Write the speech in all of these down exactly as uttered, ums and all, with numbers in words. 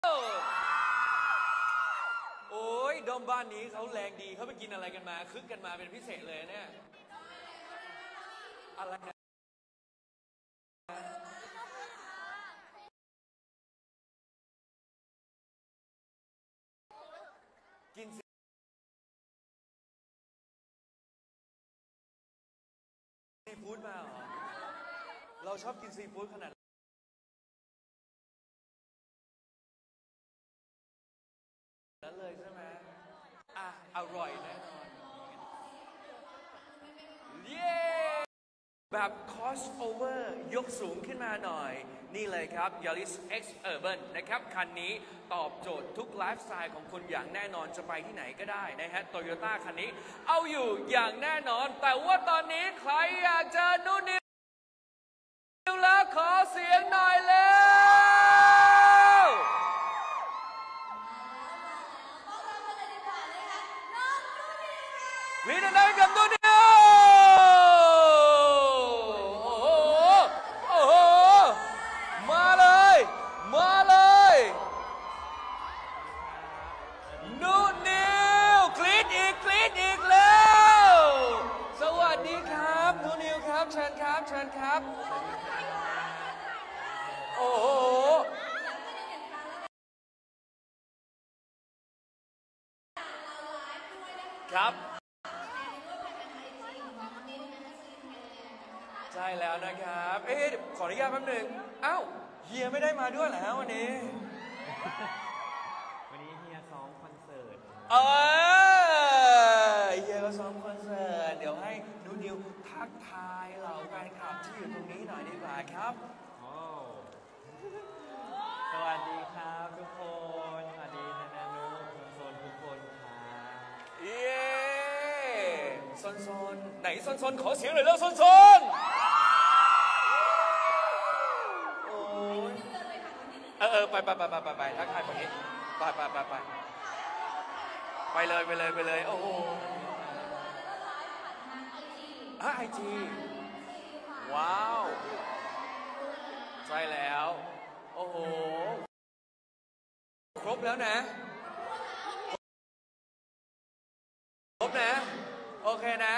โอ้ยดอมบ้านนี้เขาแรงดีเขาไปกินอะไรกันมาคึกกันมาเป็นพิเศษเลยเนี่ยอะไรนะกินซีฟู้ดมาเหรอเราชอบกินซีฟู้ดขนาดนั้นเลยใช่ไหมอ่ะอร่อยแน่นอนเย้แบบ crossover ยกสูงขึ้นมาหน่อยนี่เลยครับ Yaris X Urban นะครับคันนี้ตอบโจทย์ทุกไลฟ์สไตล์ของคุณอย่างแน่นอนจะไปที่ไหนก็ได้นะฮะ Toyota คันนี้เอาอยู่อย่างแน่นอนแต่ว่าตอนนี้ใครอยากเจอนุ่นนิวแล้วขอเสียงหน่อยแล้ววีนได้กับนุ่นนิวโอ้โหโอ้โหมาเลยมาเลยนุ่นนิวกรี๊ดอีกกรี๊ดอีกแล้วสวัสดีครับนุ่นนิวครับเชิญครับเชิญครับโอ้โหครับใช่แล้วนะครับเอ๊ะขออนุญาตแป๊บหนึ่งอ้าวเฮียไม่ได้มาด้วยเหรอฮะวันนี้วันนี้เฮียซ้อมคอนเสิร์ตเออเฮียก็ซ้อมคอนเสิร์ตเดี๋ยวให้นูนิวทักทายเหล่าแฟนคลับที่อยู่ตรงนี้หน่อยดีกว่าครับสวัสดีครับทุกคนสวัสดีนานานุทุกคนทุกคนครับเย้ซนซนไหนซนซนขอเสียงหน่อยแล้วซนซนโอ้ยเออเออไปไปไปไปไปไปทักทายคนนี้ไปไปไปไปไปเลยไปเลยไปเลยโอ้โหอ่ะไอจีว้าวใช่แล้วโอ้โหครบแล้วนะครบนะโอเคนะ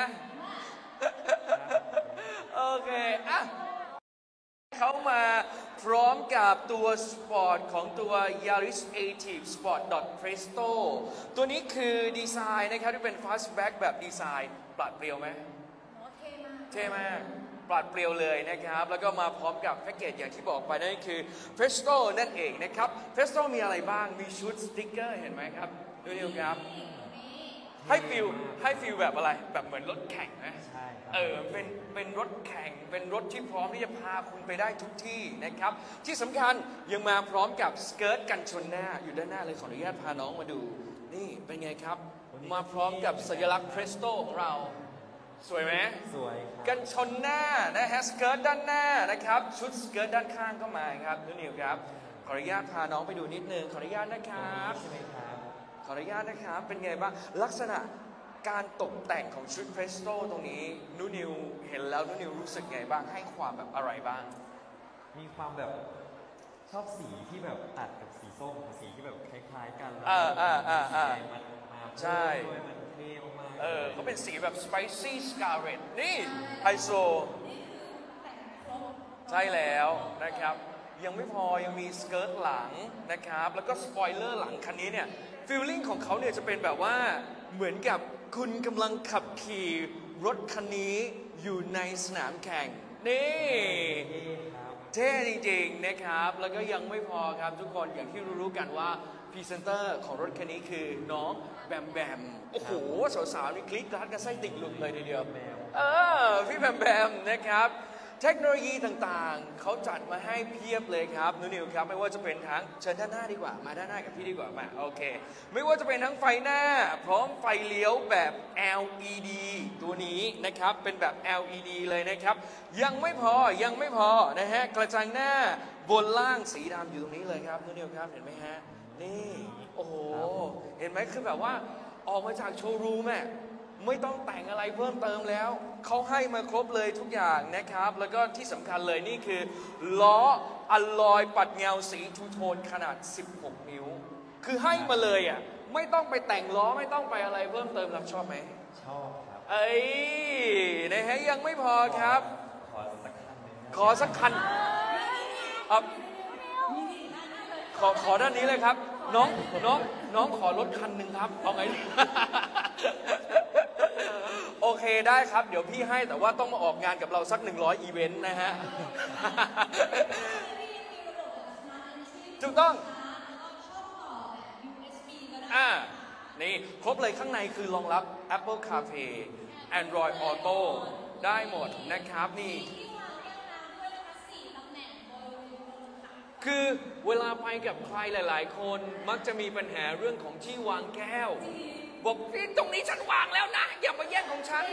โอเคอ่ะเขามาพร้อมกับตัวสปอร์ตของตัว Yaris Active Sport Presto ตัวนี้คือดีไซน์นะครับที่เป็น fastback แบบดีไซน์ปราดเปรียวไหมเท่มากปราดเปรียวเลยนะครับแล้วก็มาพร้อมกับแพ็กเกจอย่างที่บอกไปนั่นคือ Presto นั่นเองนะครับ Presto มีอะไรบ้างมีชุดสติ๊กเกอร์เห็นไหมครับดูดิครับให้ฟิลให้ฟิลแบบอะไรแบบเหมือนรถแข่งนะใช่เออเป็นเป็นรถแข่งเป็นรถที่พร้อมที่จะพาคุณไปได้ทุกที่นะครับที่สำคัญยังมาพร้อมกับสเกิร์ตกันชนหน้าอยู่ด้านหน้าเลยขออนุญาตพาน้องมาดูนี่เป็นไงครับมาพร้อมกับสัญลักษณ์ Presto ของเราสวยไหมสวยกันชนหน้านะฮะสเกิร์ตด้านหน้านะครับชุดสเกิร์ตด้านข้างก็มาครับนุ่นนิวครับขออนุญาตพาน้องไปดูนิดนึงขออนุญาตนะครับใช่ไหมครับขออนุญาตนะครับเป็นไงบ้างลักษณะการตกแต่งของชุดเพรสโต้ตรงนี้นูนิวเห็นแล้วนูนิวรู้สึกไงบ้างให้ความแบบอะไรบ้างมีความแบบชอบสีที่แบบตัดกับสีส้มสีที่แบบคล้ายๆกันอ่าอ่าอ่าอ่าใช่มันเท่มากเออเขาเป็นสีแบบ spicy scarlet นี่ไฮโซใช่แล้วนะครับยังไม่พอยังมีสเกิร์ตหลังนะครับแล้วก็สปอยเลอร์หลังคันนี้เนี่ยฟีลลิ่งของเขาเนี่ยจะเป็นแบบว่าเหมือนกับคุณกำลังขับขี่รถคันนี้อยู่ในสนามแข่งนี่เท่จริงๆนะครับแล้วก็ยังไม่พอครับทุกคนอย่างที่รู้ๆกันว่าพรีเซนเตอร์ของรถคันนี้คือน้องแบมแบมโอ้โหสาวๆนี่คลิกกราดกันไส้ติ่งหลุดเลยทีเดียวเออพี่แบมแบมนะครับเทคโนโลยีต่างๆเขาจัดมาให้เพียบเลยครับนุนิวครับไม่ว่าจะเป็นทั้งเชิญด้านหน้าดีกว่ามาด้านหน้ากับพี่ดีกว่ามาโอเคไม่ว่าจะเป็นทั้งไฟหน้าพร้อมไฟเลี้ยวแบบ แอล อี ดี ตัวนี้นะครับเป็นแบบ แอล อี ดี เลยนะครับยังไม่พอยังไม่พอนะฮะกระจังหน้าบนล่างสีดำอยู่ตรงนี้เลยครับนุนิวครับเห็นไหมฮะนี่โอ้โหเห็นไหมคือแบบว่าออกมาจากโชว์รูมอ่ะไม่ต้องแต่งอะไรเพิ่มเติมแล้วเขาให้มาครบเลยทุกอย่างนะครับแล้วก็ที่สำคัญเลยนี่คือล้ออลลอยปัดเงาสีทูโทนขนาดสิบหกนิ้วคือให้มาเลยอ่ะไม่ต้องไปแต่งล้อไม่ต้องไปอะไรเพิ่มเติมรับชอบไหมชอบครับเอ้ยนะฮะยังไม่พอครับขอสักคันหนึ่งขอสักคันอ่ะขอขอด้านนี้เลยครับน้องน้องน้องขอรถคันหนึ่งครับเอาไงโอเคได้ครับเดี๋ยวพี่ให้แต่ว่าต้องมาออกงานกับเราสักหนึ่งร้อยอีเวนต์นะฮะถูกต้องอ่านี่ครบเลยข้างในคือรองรับ Apple CarPlay Android Auto ได้หมดนะครับนี่คือเวลาไปกับใครหลายๆคนมักจะมีปัญหาเรื่องของที่วางแก้วบอกพี่ตรงนี้ฉันวางแล้วนะอย่ามาแย่งของฉัน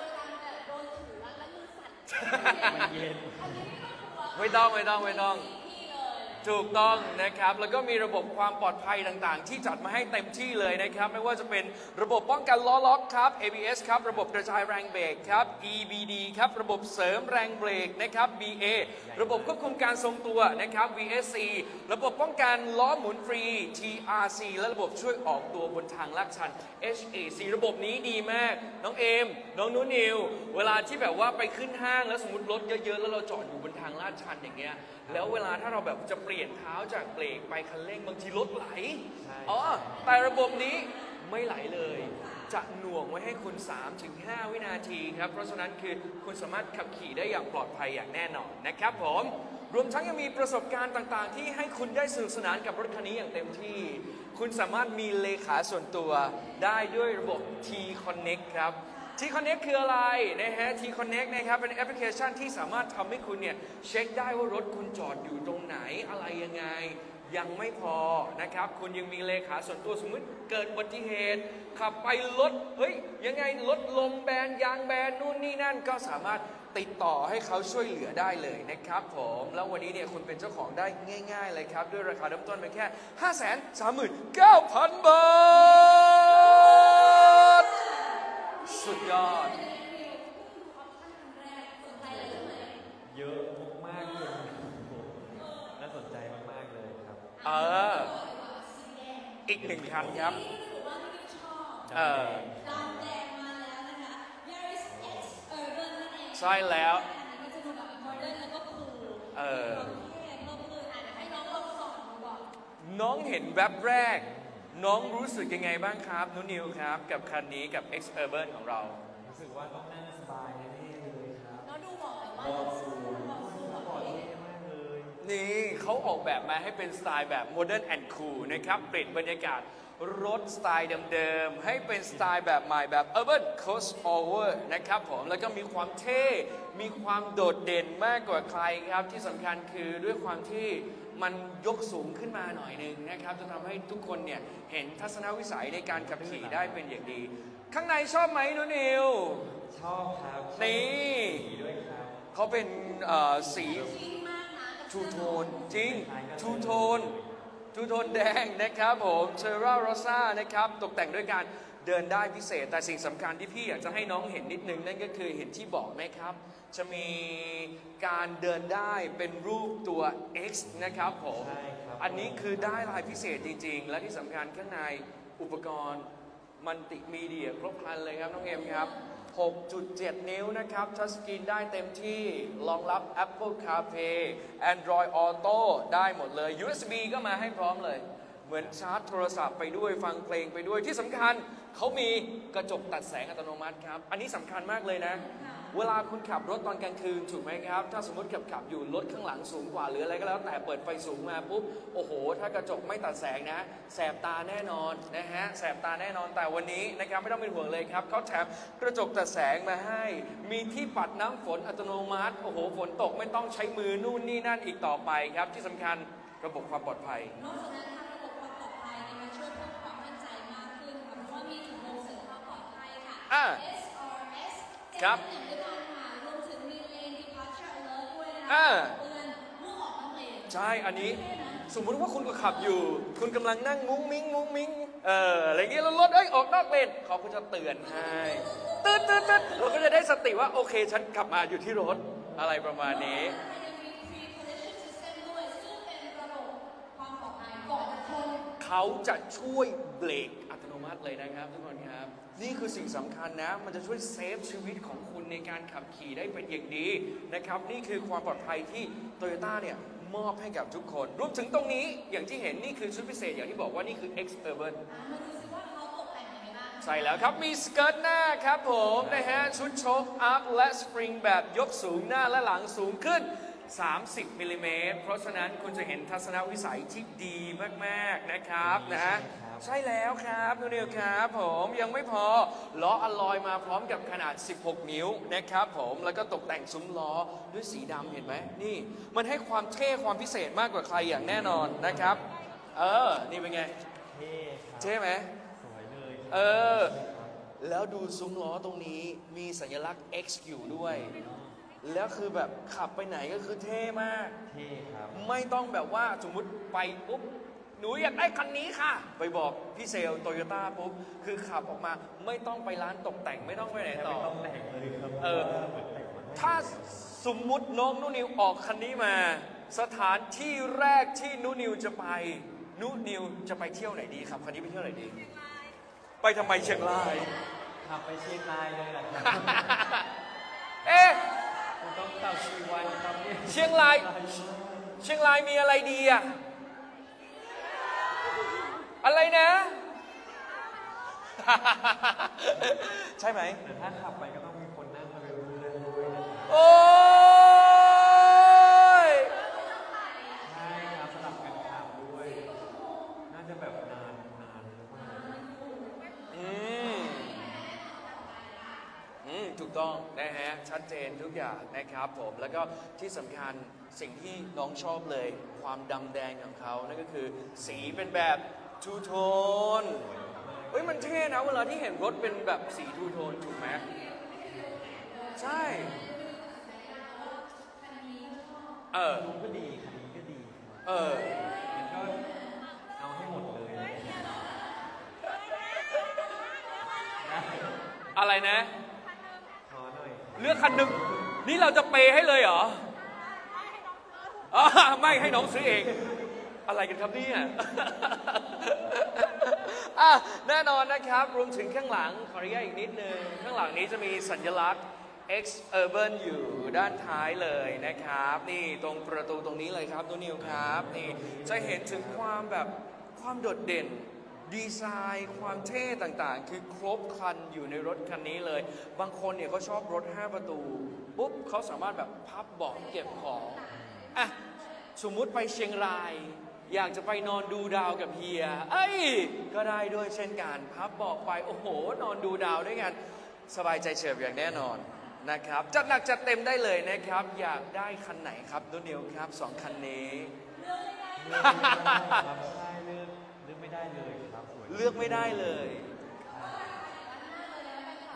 ไม่ต้องไม่ต้องไม่ต้องถูกต้องนะครับแล้วก็มีระบบความปลอดภัยต่างๆที่จัดมาให้เต็มที่เลยนะครับไม่ว่าจะเป็นระบบป้องกันล้อล็อกครับ เอ บี เอส ครับระบบกระจายแรงเบรกครับ อี บี ดี ครับระบบเสริมแรงเบรกนะครับ บี เอ ระบบควบคุมการทรงตัวนะครับ วี เอส ซี ระบบป้องกันล้อหมุนฟรี ที อาร์ ซี และระบบช่วยออกตัวบนทางลาดชัน เอช เอ ซี ระบบนี้ดีมากน้องเอมน้องนุนิวเวลาที่แบบว่าไปขึ้นห้างแล้วสมมติรถเยอะๆแล้วเราจอดอยู่บนทางลาดชันอย่างเงี้ยแล้วเวลาถ้าเราแบบจะเปลี่ยนเท้าจากเบรกไปคันเร่งบางทีรถไหลอ๋อแต่ระบบนี้ไม่ไหลเลยจะหน่วงไว้ให้คุณ สามถึงห้า วินาทีครับเพราะฉะนั้นคือคุณสามารถขับขี่ได้อย่างปลอดภัยอย่างแน่นอนนะครับผมรวมทั้งยังมีประสบการณ์ต่างๆที่ให้คุณได้สนุกสนานกับรถคันนี้อย่างเต็มที่คุณสามารถมีเลขาส่วนตัวได้ด้วยระบบ T-Connect ครับ T-Connect คืออะไรนะฮะ T-Connect นะครับเป็นแอปพลิเคชันที่สามารถทำให้คุณเนี่ยเช็คได้ว่ารถคุณจอดอยู่ตรงไหนอะไรยังไงยังไม่พอนะครับคุณยังมีเลขาส่วนตัวสมมติเกิดอุบัติเหตุขับไปรถเฮ้ยยังไงรถลมแบนยางแบนนู่นนี่นั่นก็สามารถติดต่อให้เขาช่วยเหลือได้เลยนะครับผมแล้ววันนี้เนี่ยคุณเป็นเจ้าของได้ง่ายๆเลยครับด้วยราคาเริ่มต้นเพียงแค่ ห้าแสนสามหมื่นเก้าพัน บาทสุดยอดเยอะมากๆเลยน่าสนใจมากๆเลยครับเอออีกหนึ่งคันครับเออใช่แล้วเออน้องเห็นแวบแรกน้องรู้สึกยังไงบ้างครับนุนิวครับกับคันนี้กับ X Urban ของเรารู้สึกว่าต้องนั่งสบายแน่ๆเลยครับแล้วดูบอกแบบว่าสูงปลอดภัยมากเลยนี่เขาออกแบบมาให้เป็นสไตล์แบบ Modern and Cool นะครับเปลี่ยนบรรยากาศรถสไตล์เดิมๆให้เป็นสไตล์แบบใหม่แบบ Urban Crossover นะครับผมแล้วก็มีความเท่มีความโดดเด่นมากกว่าใครครับที่สำคัญคือด้วยความที่มันยกสูงขึ้นมาหน่อยนึงนะครับจะทำให้ทุกคนเนี่ยเห็นทัศนวิสัยในการขับขี่ได้เป็นอย่างดีข้างในชอบไหมนุนิวชอบครับนี่ด้วยครับเขาเป็นสีทูโทนจริงทูโทนทูโทนแดงนะครับผมเชอร่าโรซ่านะครับตกแต่งด้วยการเดินได้พิเศษแต่สิ่งสำคัญที่พี่อยากจะให้น้องเห็นนิดนึงนั่นก็คือเห็นที่บอกไหมครับจะมีการเดินได้เป็นรูปตัว X นะครับผมอันนี้คือได้ลายพิเศษจริงๆและที่สำคัญข้างในอุปกรณ์มัลติมีเดียครบครันเลยครับน้องเอ็มครับ หกจุดเจ็ด นิ้วนะครับทัชสกรีนได้เต็มที่รองรับ Apple CarPlay Android Auto ได้หมดเลย ยู เอส บี ก็มาให้พร้อมเลยเหมือนชาร์จโทรศัพท์ไปด้วยฟังเพลงไปด้วยที่สำคัญเขามีกระจกตัดแสงอัตโนมัติครับอันนี้สำคัญมากเลยนะเวลาคุณขับรถตอนกลางคืนถูกไหมครับถ้าสมมติขับขับอยู่รถข้างหลังสูงกว่าหรืออะไรก็แล้วแต่เปิดไฟสูงมาปุ๊บโอ้โหถ้ากระจกไม่ตัดแสงนะแสบตาแน่นอนนะฮะแสบตาแน่นอนแต่วันนี้นะครับไม่ต้องเป็นห่วงเลยครับเขาแถมกระจกตัดแสงมาให้มีที่ปัดน้ำฝนอัตโนมัติโอ้โหฝนตกไม่ต้องใช้มือนู่นนี่นั่นอีกต่อไปครับที่สำคัญระบบความปลอดภัยอ่าครับอ่าใช่อันนี้สมมุติว่าคุณก็ขับอยู่ คุณกำลังนั่งมุ้งมิ้งมุ้งมิ้งเอออะไรเงี้ยแล้วรถเอ้ยออกนอกเลนเขาก็จะเตือนให้ตืดตืดตืดเราก็จะได้สติว่าโอเคฉันกลับมาอยู่ที่รถอะไรประมาณนี้เขาจะช่วยเบรกอัตโนมัติเลยนะครับทุกคนครับนี่คือสิ่งสำคัญนะมันจะช่วยเซฟชีวิตของคุณในการขับขี่ได้เป็นอย่างดีนะครับนี่คือความปลอดภัยที่โตโยต้าเนี่ยมอบให้กับทุกคนรวมถึงตรงนี้อย่างที่เห็นนี่คือชุดพิเศษอย่างที่บอกว่านี่คือ X Urban ใช่แล้วครับมีสเกิร์ตหน้าครับผมนะฮะชุดโชคอัพและสปริงแบบยกสูงหน้าและหลังสูงขึ้นสามสิบมิลลิเมตรเพราะฉะนั้นคุณจะเห็นทัศนวิสัยที่ดีมากๆนะครับนะฮะใช่แล้วครับนูนิวครับผมยังไม่พอล้ออลลอยมาพร้อมกับขนาดสิบหกนิ้วนะครับผมแล้วก็ตกแต่งซุ้มล้อด้วยสีดำเห็นไหมนี่มันให้ความเท่ความพิเศษมากกว่าใครอย่างแน่นอนนะครับเออนี่เป็นไงเท่เท่ไหมสวยเลยเออแล้วดูซุ้มล้อตรงนี้มีสัญลักษณ์ X อยู่ด้วยแล้วคือแบบขับไปไหนก็คือเท่มากเท่ครับไม่ต้องแบบว่าสมมุติไปปุ๊บหนูอยากได้คันนี้ค่ะไปบอกพี่เซลโตโยต้าปุ๊บคือขับออกมาไม่ต้องไปร้านตกแต่งไม่ต้องไปไหนต่อไม่ต้องแต่งเลยครับเออถ้าสมมุติน้องนุนิวออกคันนี้มาสถานที่แรกที่นุนิวจะไปนุนิวจะไปเที่ยวไหนดีครับคันนี้ไปเที่ยวไหนดีไปทำไมเชียงรายขับไปเชียงรายเลยล่ะเอ๊ะต้องเต่าชีวันครับเชียงรายเชียงรายมีอะไรดีอะอะไรนะ ใช่ไหมแต่ถ้าขับไปก็ต้องมีคนนั่งมาเป็นเพื่อนด้วยนะโอ้ยใช่ครับสลับกันขับด้วยน่าจะแบบนานนานอืมอืมถูกต้องนะฮะชัดเจนทุกอย่างนะครับผมแล้วก็ที่สำคัญสิ่งที่น้องชอบเลยความดำแดงของเขานั่นก็คือสีเป็นแบบทูโทนเฮ้ยมันเท่นะเวลาที่เห็นรถเป็นแบบสีทูโทนถูกไหมใช่เออก็ดีคันนี้ก็ดีเออมันก็เอาให้หมดเลยอะไรนะขอหน่อยเลือกคันหนึ่งนี่เราจะเปย์ให้เลยเหรออ๋อไม่ให้น้องซื้อเองอะไรกันครับเนี่ยอ่ะแน่นอนนะครับรวมถึงข้างหลังขออนุญาตอีกนิดนึงข้างหลังนี้จะมีสัญลักษณ์ X Urban อยู่ด้านท้ายเลยนะครับนี่ตรงประตูตรงนี้เลยครับตัวนิวครับนี่จะเห็นถึงความแบบความโดดเด่นดีไซน์ความเท่ต่างๆคือครบครันอยู่ในรถคันนี้เลยบางคนเนี่ยก็ชอบรถห้าประตูปุ๊บเขาสามารถแบบพับเบาะเก็บของอ่ะสมมุติไปเชียงรายอยากจะไปนอนดูดาวกับเฮียเอ้ยก็ได้ด้วยเช่นกันพับเบาะไปโอ้โหนอนดูดาวด้วยกันสบายใจเฉียบอย่างแน่นอนนะครับจัดหนักจัดเต็มได้เลยนะครับอยากได้คันไหนครับนุ่นนิวครับสองคันนี้เลือกไม่ได้ครับใช่เลือกเลือกไม่ได้เลยครับเลือกไม่ได้เลยไป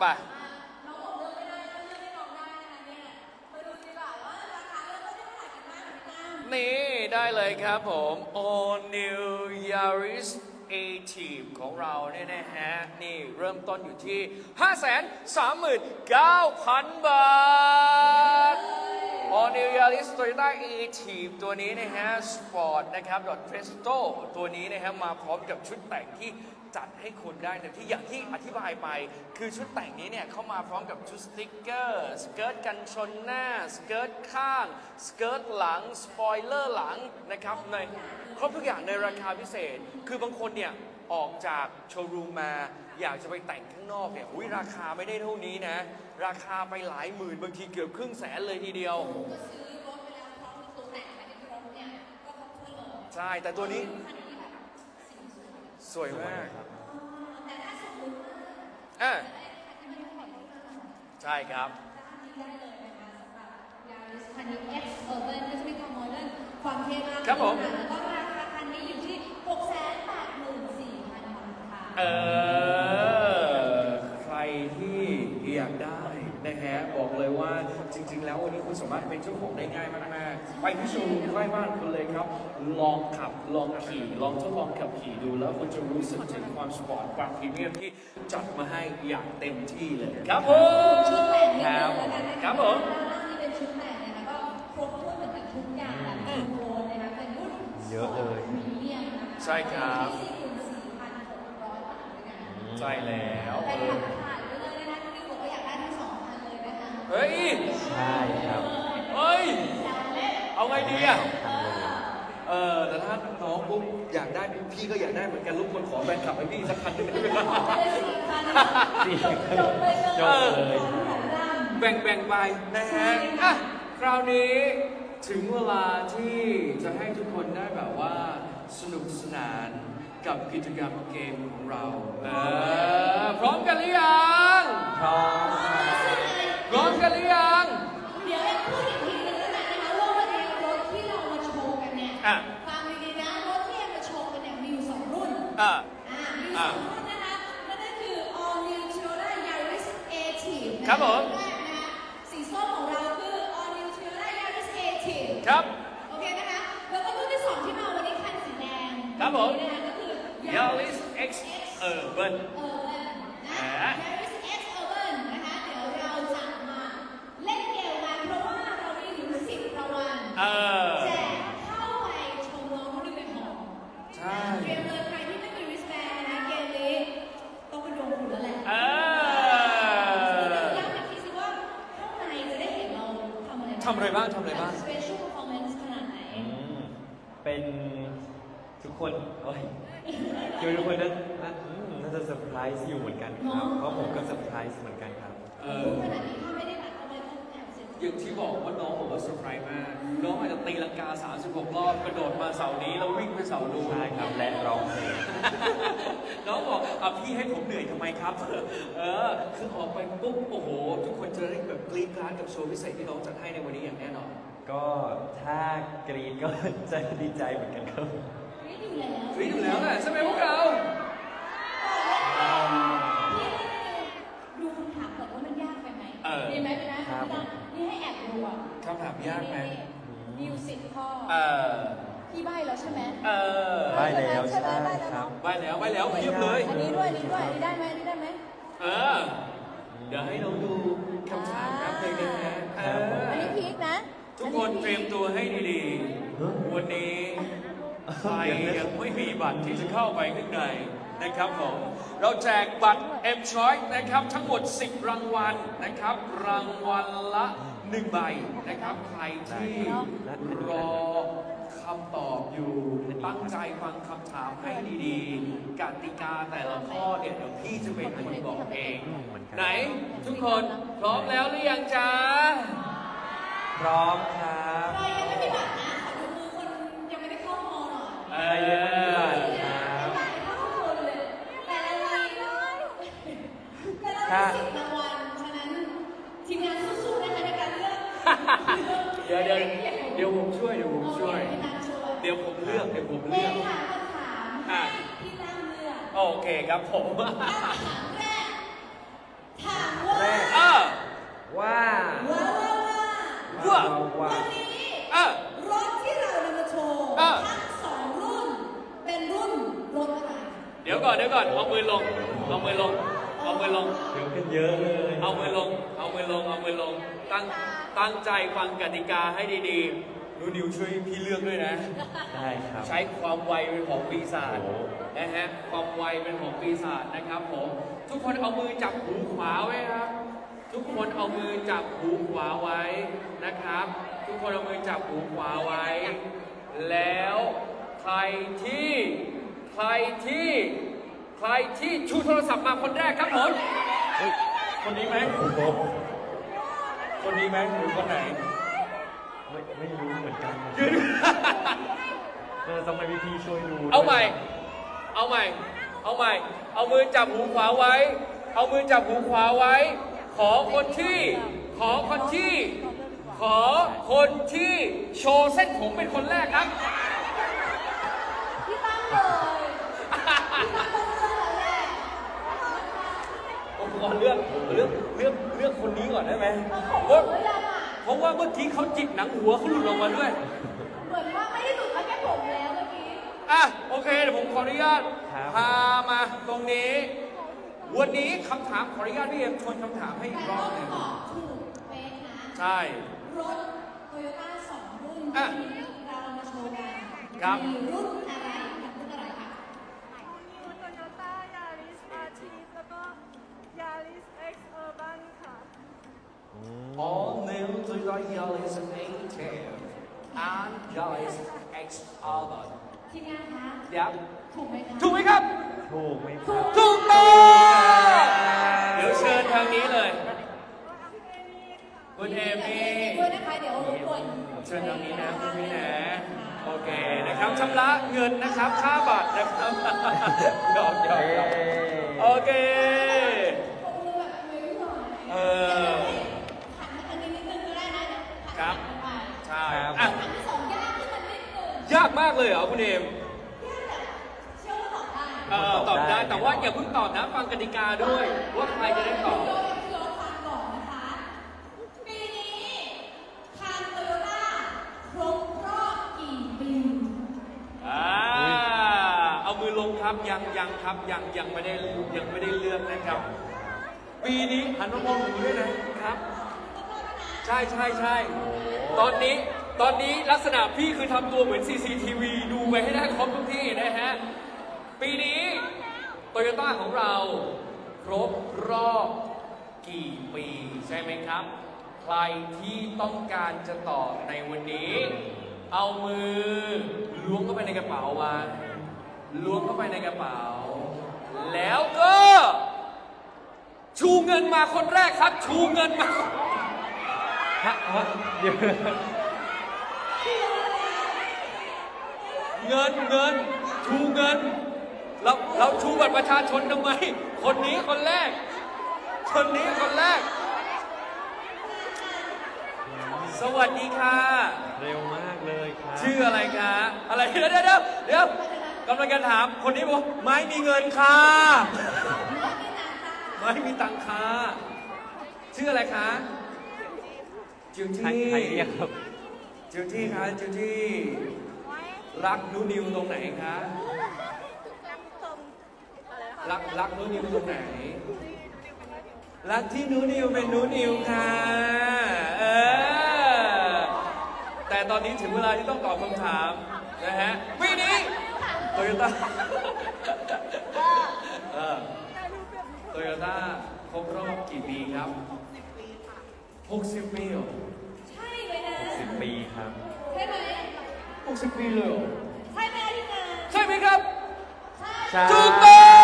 นี่ได้เลยครับผม All New Yaris Active ของเราเนี่ยนะฮะนี่เริ่มต้นอยู่ที่ ห้าแสนสามหมื่นเก้าพัน บาท All New Yaris Toyota Active ตัวนี้นะฮะ Sport นะครับ Presto ตัวนี้นะฮะมาพร้อมกับชุดแต่งที่จัดให้คุณได้ในที่อย่างที่อธิบายไปคือชุดแต่งนี้เนี่ยเข้ามาพร้อมกับชุดสติ๊กเกอร์สเกิร์ตกันชนหน้าสเกิร์ตข้างสเกิร์ตหลังสปอยเลอร์หลังนะครับในครบทุกอย่างในราคาพิเศษคือบางคนเนี่ยออกจากโชว์รูมมาอยากจะไปแต่งข้างนอกเนี่ยอุ้ยราคาไม่ได้เท่านี้นะราคาไปหลายหมื่นบางทีเกือบครึ่งแสนเลยทีเดียวใช่แต่ตัวนี้สวยมากอ่ะใช่ครับคันนี้ X Urban ก็จะมีความโมเดิร์นความเท่มากครับผมแล้วก็ราคาคันนี้อยู่ที่ หกแสนแปดหมื่นสี่พัน บาทค่ะเออใครที่อยากได้นะฮะบอกเลยว่าจริงๆแล้ววันนี้คุณสามารถเป็นเจ้าของได้ง่ายมากๆไปที่โชว์รูมใกล้บ้านคุณเลยครับลองขับลองขี่ลองทดลองขับขี่ดูแล้วคุณจะรู้สึกถึงความสปอร์ตความพรีเมียมที่จัดมาให้อย่างเต็มที่เลยครับผมชุดแต่งนิดคนึรับงแล้วกันนะคะครับผมที่เป็นชุดแต่งนะคะก็ครบถ้วนเหมือนกันทุกอย่างแบบฟูลโทนนะคะเป็นรุ่นเยอะเลยพรีเมียมนะคะใช่ครับที่สี่คูณสี่พันหกร้อยบาทด้วยกันใช่แล้วแฟนคลับถ่ายไว้เลยนะคะคุณดิวบอกว่าอยากได้ทั้งสองพันเลยนะคะเฮ้ยใช่ครับเฮ้ย เอาไงดีอ่ะทำเลยเออแต่ถ้าน้องปุ๊บอยากได้พี่ก็อยากได้เหมือนกันลูกคนขอแฟนคลับให้พี่สักคันหนึงได้ไหมครับสี่จบเลยเลยจบเลยแบ่งแบ่งไปนะฮะอ่ะคราวนี้ถึงเวลาที่จะให้ทุกคนได้แบบว่าสนุกสนานกับกิจกรรมเกมของเราเออพร้อมกันหรือยังพร้อมพร้อมกันหรือยังเดี๋ยวพูดอีกทีนึงแล้วกันนะคะว่าวันนี้รถที่เรามาโชว์กันเนี่ยอ่ะฟังดีๆนะรถที่เรามาโชว์กันเนี่ยมีอยู่สองรุ่นอ่ะอ่ามีสองรุ่นนะคะนั่นก็คือ All New Toyota Yaris Active นะะครับผมแรกนะคะสีส้มของเราคือ All New Toyota Yaris Active ครับโอเคนะคะ แล้วก็รุ่นที่สองที่มาวันนี้คันสีแดงครับผมนี่นะคะก็คือ Yaris X Urban เออนะอ่า Yaris X Urban นะคะเดี๋ยวเราจะมาเล่นเกมกันเพราะว่าเรามีถึงสิบรางวัลเออแจกเข้าไปชมน้องเขาด้วยเป็นหอใช่เตรียมเลยใครที่ไม่มีริสแบนนะคะเกมนี้ต้องเป็นดวงคุณแล้วแหละเออย้ำอีกทีสิว่าข้างในจะได้เห็นเราทำอะไรทำอะไรบ้างทำอะไรบ้างสเปเชียลเพอร์ฟอร์แมนซ์ขนาดไหนอืมเป็นทุกคนโอ้ยคือทุกคนนั้นน่าอืมน่าจะเซอร์ไพรส์อยู่เหมือนกันครับ เพราะผมก็เซอร์ไพรส์เหมือนกันครับเออพูดขนาดนี้ถ้าไม่ได้ตัดเข้าไปต้องแอบเสียอย่างที่บอกว่าน้องบอกว่าเซอร์ไพรส์มาก น้องอาจจะตีลังกา สามสิบหก รอบ กระโดดมาเสานี้แล้ววิ่งไปเสานู้นใช่ครับ และร้องเพลงน้องบอกอ่ะพี่ให้ผมเหนื่อยทำไมครับ เออ คือออกไปปุ๊บ โอ้โห ทุกคนจะได้แบบกรี๊ดกราดกับโชว์พิเศษที่น้องจัดให้ในวันนี้อย่างแน่นอนก็ถ้ากรีดก็จะดีใจเหมือนกันครับไม่อยู่แล้วกรี๊ดอยู่แล้วแหละใช่ไหมพวกเราพี่ดูคำถามก่อนว่ามันยากไปไหมเออดีไหมดีไหมครับนี่ให้แอบดูอ่ะคำถามยากไหมมีอยู่สิบข้อเออพี่ใบแล้วใช่ไหมเออได้แล้วใช่ครับไปแล้วไปแล้วเพียบเลยอันนี้ด้วยอันนี้ด้วยอันนี้ได้ไหมอันนี้ได้ไหมเออ เดี๋ยวให้น้องดูคำถามครับเลยนะฮะเอออันนี้พีคนะทุกคนเตรียมตัวให้ดีๆ วันนี้ใครยังไม่มีบัตรที่จะเข้าไปข้างในนะครับผม เราแจกบัตร M Choice นะครับทั้งหมด สิบ รางวัลนะครับ รางวัลละหนึ่งใบนะครับ ใครที่รอคำตอบอยู่ตั้งใจฟังคำถามให้ดีๆกติกาแต่ละข้อเนี่ยเดี๋ยวพี่จะเป็นคนบอกเอง ไหนทุกคนพร้อมแล้วหรือยังจ๊ะพร้อมครับใครยังไม่มีบัตรนะ ขอดูมือคนยังไม่ได้เข้าฮอหน่อยเอใครยังไม่มีบัตรอครับบัตรเข้าคนเลย แต่ละรายแต่ละถ้าสิบรางวัล ฉะนั้นทีมงานสู้ๆนะคะในการเลือกเดี๋ยวเดี๋ยวเดี๋ยวผมช่วยเดี๋ยวผมช่วยโอเคพี่ตั้งช่วยเดี๋ยวผมเลือกเดี๋ยวผมเล่เลือกนถามคำถามให้พี่ตั้งเลือกโอเคครับผมคำถามแรก ถามว่าแรกเออว่าว้าวว้าวว้าวว่าว่าวันนี้เออรถที่เรานำมาโชว์เออทั้งสองรุ่น เป็นรุ่นรถอะไรเดี๋ยวก่อนเดี๋ยวก่อนเอามือลงเอามือลงเอามือลงเดี๋ยวขึ้นเยอะเลยเอามือลงเอามือลงเอามือลงตั้งตั้งใจฟังกติกาให้ดีๆนูนิวช่วยพี่เลือกด้วยนะได้ครับใช้ความไวเป็นของปีศาจโอ้นะฮะความไวเป็นของปีศาจนะครับผมทุกคนเอามือจับหูขวาไว้ครับ ทุกคนเอามือจับหูขวาไว้นะครับ ทุกคนเอามือจับหูขวาไว้ แล้วใครที่ใครที่ใครที่ชูโทรศัพท์มาคนแรกครับผมเฮ้ยคนนี้ไหมคนนี้ไหมหรือคนไหนไม่ไม่รู้เหมือนกันเออต้องให้พี่ๆช่วยดูเอาใหม่ เอาใหม่ เอาใหม่ เอามือจับหูขวาไว้ เอามือจับหูขวาไว้ ขอคนที่ ขอคนที่ ขอคนที่โชว์เส้นผมเป็นคนแรกครับพี่ตั้งเลยพี่ตั้งต้องเลือกแรกผมขอเลือกเลือกเลือกเลือกคนนี้ก่อนได้ไหมเอาของเพผราะมหรือยังอ่ะเพราะะว่าเมื่อกี้เขาจิกหนังหัวเขาหลุดออกมาด้วยเหมือนว่าไม่ได้หลุดมาแค่ผมแล้วเมื่อกี้อ่ะโอเคเดี๋ยวผมขออนุญาตครับพามาตรงนี้ วันนี้คำถามขออนุญาตพี่เอ็มชวนคำถามให้อีแต่กรอต้บองหนึ่งตอบถูกเป๊ะนะใช่รถโตโยต้าสองรุ่นอ่ะที่เรามาโชว์กันครับมีรุ่นอะไรกับรุ่นอะไรคะนิวโตโยต้ายาริสอาร์ทีแล้วก็ยาริสเอ็กซ์เออร์บันค่ะ All new Toyota Yaris Active and Yaris X Urban ทีมงานคะยับถูกไหมคะถูกไหมครับถูกไหมครับถูกต้องเดี๋ยวเชิญทางนี้เลย คุณเอมี่ด้วยนะคะเดี๋ยวรบกวนเชิญทางนี้นะคุณพี่นะโอเคนะครับชำระเงินนะครับค่าบัตรนะครับยอมยอมยอมโอเคเออหันมาทางนี้นิดนึงก็ได้นะเดี๋ยวหันครับไปใช่ครับอ่ะอันที่สองยากขึ้นมานิดนึงยากมากเลยเหรอคุณเอมยากแบบเชื่อว่าตอบได้เออตอบได้แต่ว่าอย่าเพิ่งตอบนะฟังกติกาด้วย ว่าใครจะได้ตอบโยนโยนฟังก่อนนะคะ ปีนี้ทางโตโยต้าครบรอบกี่ปีอ่าเอามือลงครับยังยังครับยังยังไม่ได้ยังไม่ได้เลือกนะครับ ปีนี้หันมามองหนูด้วยนะครับ ใช่ใช่ใช่ตอนนี้ตอนนี้ลักษณะพี่คือทำตัวเหมือน ซี ซี ที วี ดูไปให้ได้ครบทุกที่นะฮะ ปีนี้โตโยต้าของเราครบรอบกี่ปีใช่ไหมครับ ใครที่ต้องการจะตอบในวันนี้ เอามือล้วงเข้าไปในกระเป๋ามาล้วงเข้าไปในกระเป๋า แล้วก็ ชูเงินมาคนแรกครับ ชูเงินมาฮะฮะเดี๋ยวเงินเงินชูเงินเราเราชูบัตรประชาชนทำไม คนนี้คนแรก คนนี้คนแรก สวัสดีค่ะเร็วมากเลยครับชื่ออะไรคะ อะไรเดี๋ยวเดี๋ยวเดี๋ยวเดี๋ยวกำลังจะถามคนนี้บอกไม่มีเงินค่ะ ไม่มีตังค่ะ ชื่ออะไรคะจิวใครที่ใครเรียกครับจิวที่คะจิวที่รักนูนิวตรงไหนคะรักรักนูนิวตรงไหน รักที่นูนิวเป็นนูนิวค่ะเออแต่ตอนนี้ถึงเวลาที่ต้องตอบคำถามนะฮะปีนี้โตโยต้าโตโยต้าครบรอบกี่ปีครับหกสิบปีเหรอใช่ไหมนะสิบปีครับใช่ไหมหกสิบปีเลยเหรอใช่ไหมทีมงานใช่ไหมครับใช่ใช่ถูก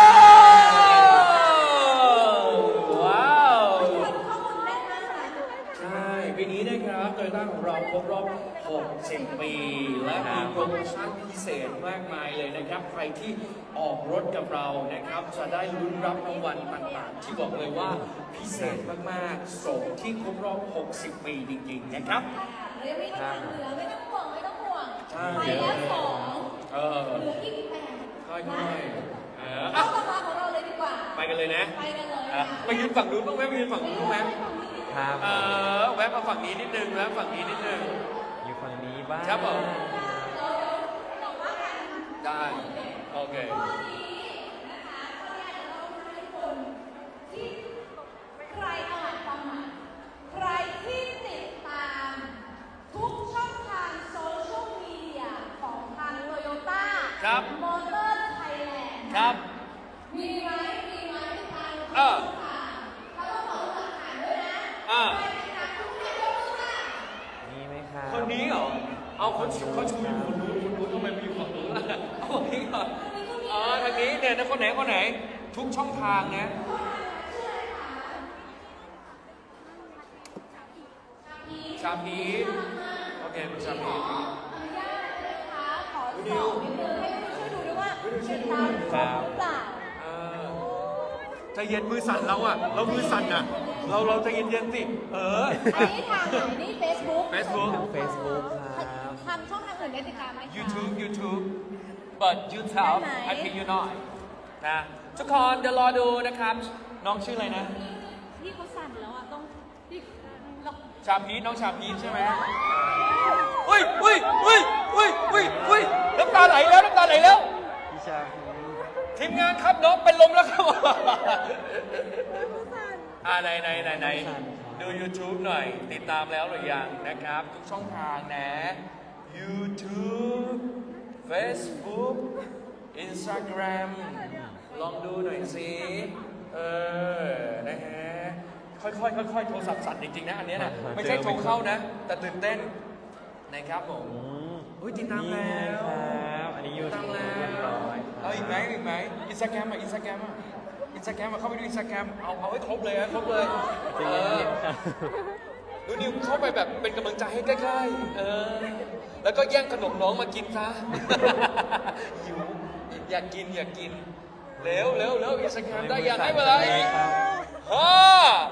ต้องว้าวข้อมูลแน่นมากนะใช่ปีนี้นะครับโตโยต้าของเราครบรอบหกสิบปี และมีโปรโมชั่นพิเศษมากมายเลยนะครับ ใครที่ออกรถกับเรานะครับ จะได้ลุ้นรับรางวัลต่างๆ ที่บอกเลยว่าพิเศษมากๆสมที่ครบรอบหกสิบปีจริงๆนะครับเรียกไม่ต้องเหลือไม่ต้องห่วงไม่ต้องห่วงใช่ไปแล้วสองเออเหลืออีกแปดค่อยนะๆเออเอาอ่ะต่อมาของเราเลยดีกว่าไปกันเลยนะไปกันเลยอ่ะไปยืนฝั่งนู้นบ้างไหมไปยืนฝั่งนู้นบ้างไหมครับเออแวะมาฝั่งนี้นิดนึงแวะฝั่งนี้นิดนึงอยู่ฝั่งนี้บ้างครับผม ได้ โอเคข้อนี้นะคะข้อแรกเราจะให้คนที่ใครเอาหลักความหมายใครที่ติดตามทุกช่องทางโซเชียลมีเดียของทางโตโยต้าครับมอเตอร์ไทยแลนด์ครับมีไหมมีไหมติดตามทุกเอช่อองทางเขาต้องบอกหลักฐานด้วยนะอ่าใครติดตามทุกช่องทางนี่ไหมครับคนนี้เหรอ เอาเขาชูเขาชูอยู่คนนู้นคนนู้นทำไมไปอยู่ฝั่งนู้นล่ะเอาคนนี้ก่อนอ๋อทางนี้เนี่ยนะคนไหนคนไหน ทุกช่องทางนะ ชาพีโอเคเป็นชาพีอนุญาตนะคะขอสอบนิดนึงให้ช่วยดูด้วยว่าติดตามครบหรือเปล่าเออใจเย็นมือสั่นเราอะเรามือสั่นอะเราเราใจเย็นๆสิ เอออันนี้ทางไหนนี่ Facebook Facebook ทาง Facebook ครับทางช่องทางอื่นได้ติดตามไหมคะ YouTube YouTube but YouTube ได้ไหม I think you know นะทุกคนเดี๋ยวรอดูนะครับ น้องชื่ออะไรนะพี่เขาสั่นแล้วอ่ะต้องพี่เราชาพีชน้องชาพีชใช่ไหมอุ้ยอุ้ยอุ้ยอุ้ยอุ้ยอุ้ยน้ำตาไหลแล้วน้ำตาไหลแล้วพี่ชาทีมงานครับน้องเป็นลมแล้วครับอ่าไหนไหนไหนไหนดู YouTube หน่อย ติดตามแล้วหรือยังนะครับ ทุกช่องทางนะ YouTube Facebook Instagram ลองดูหน่อยสิเออนะฮะค่อยๆค่อยๆโทรศัพท์สั่นจริงๆนะอันนี้นะไม่ใช่โทรเข้านะ แต่ตื่นเต้นนะครับผมอุ้ยติดตามแล้วครับอันนี้ยูติดทูตามบแล้เรียบร้วอยเอาอีกไหมอีกไหมอินสตาแกรมอ่ะอินสตาแกรมอ่ะอินสตาแกรมอ่ะเข้าไปดูอินสตาแกรมเอาเอาให้ครบเลยนะครบเลยเออดูนิวเข้าไปแบบเป็นกำลังใจให้ใกล้ๆเออแล้วก็แย่งขนมน้องมากินซะหิวอยากกินอยากกินเร็วเร็วเร็วอินสตาแกรมได้ยังให้เวลาอีกห้า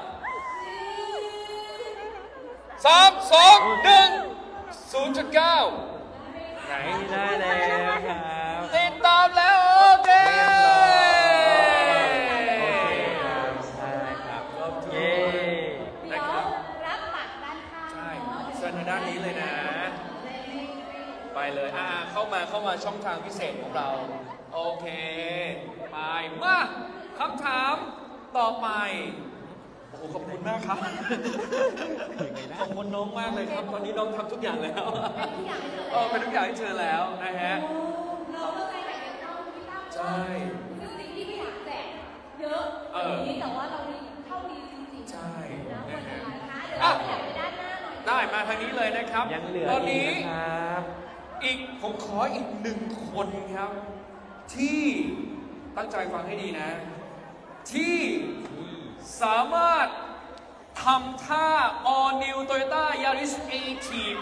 สามสองหนึ่งศูนย์จุดเก้าไหนได้แล้วครับติดตามแล้วโอเคเรียบร้อยโอเคครับใช่ครับเย้เดี๋ยวรับบัตรด้านข้างใช่เนาะเชิญทางด้านนี้เลยนะ ไปเลยอ่าเข้ามาเข้ามาช่องทางพิเศษของเรา โอเค ไป มาคำถามต่อไป โอ้โหขอบคุณมากครับ ขอบคุณน้องมากเลยครับ ตอนนี้น้องทำทุกอย่างแล้ว เออเป็นทุกอย่างให้เธอแล้วนะฮะเราก็ใจหายใจเข้าพี่ตั้มใช่คือสิ่งที่ไม่อยากแจกเยอะเออนี้แต่ว่าเราดีเท่าดีจริงๆใช่นะวันนี้นะคะเดี๋ยวอ่ะเราอยากไปด้านหน้าหน่อยได้มาทางนี้เลยนะครับยังเหลือตอนอีนี้กนะครับอีกผมขออีกหนึ่งคนครับ ที่ตั้งใจฟังให้ดีนะ ที่สามารถทำท่า All New Toyota Yaris A-Team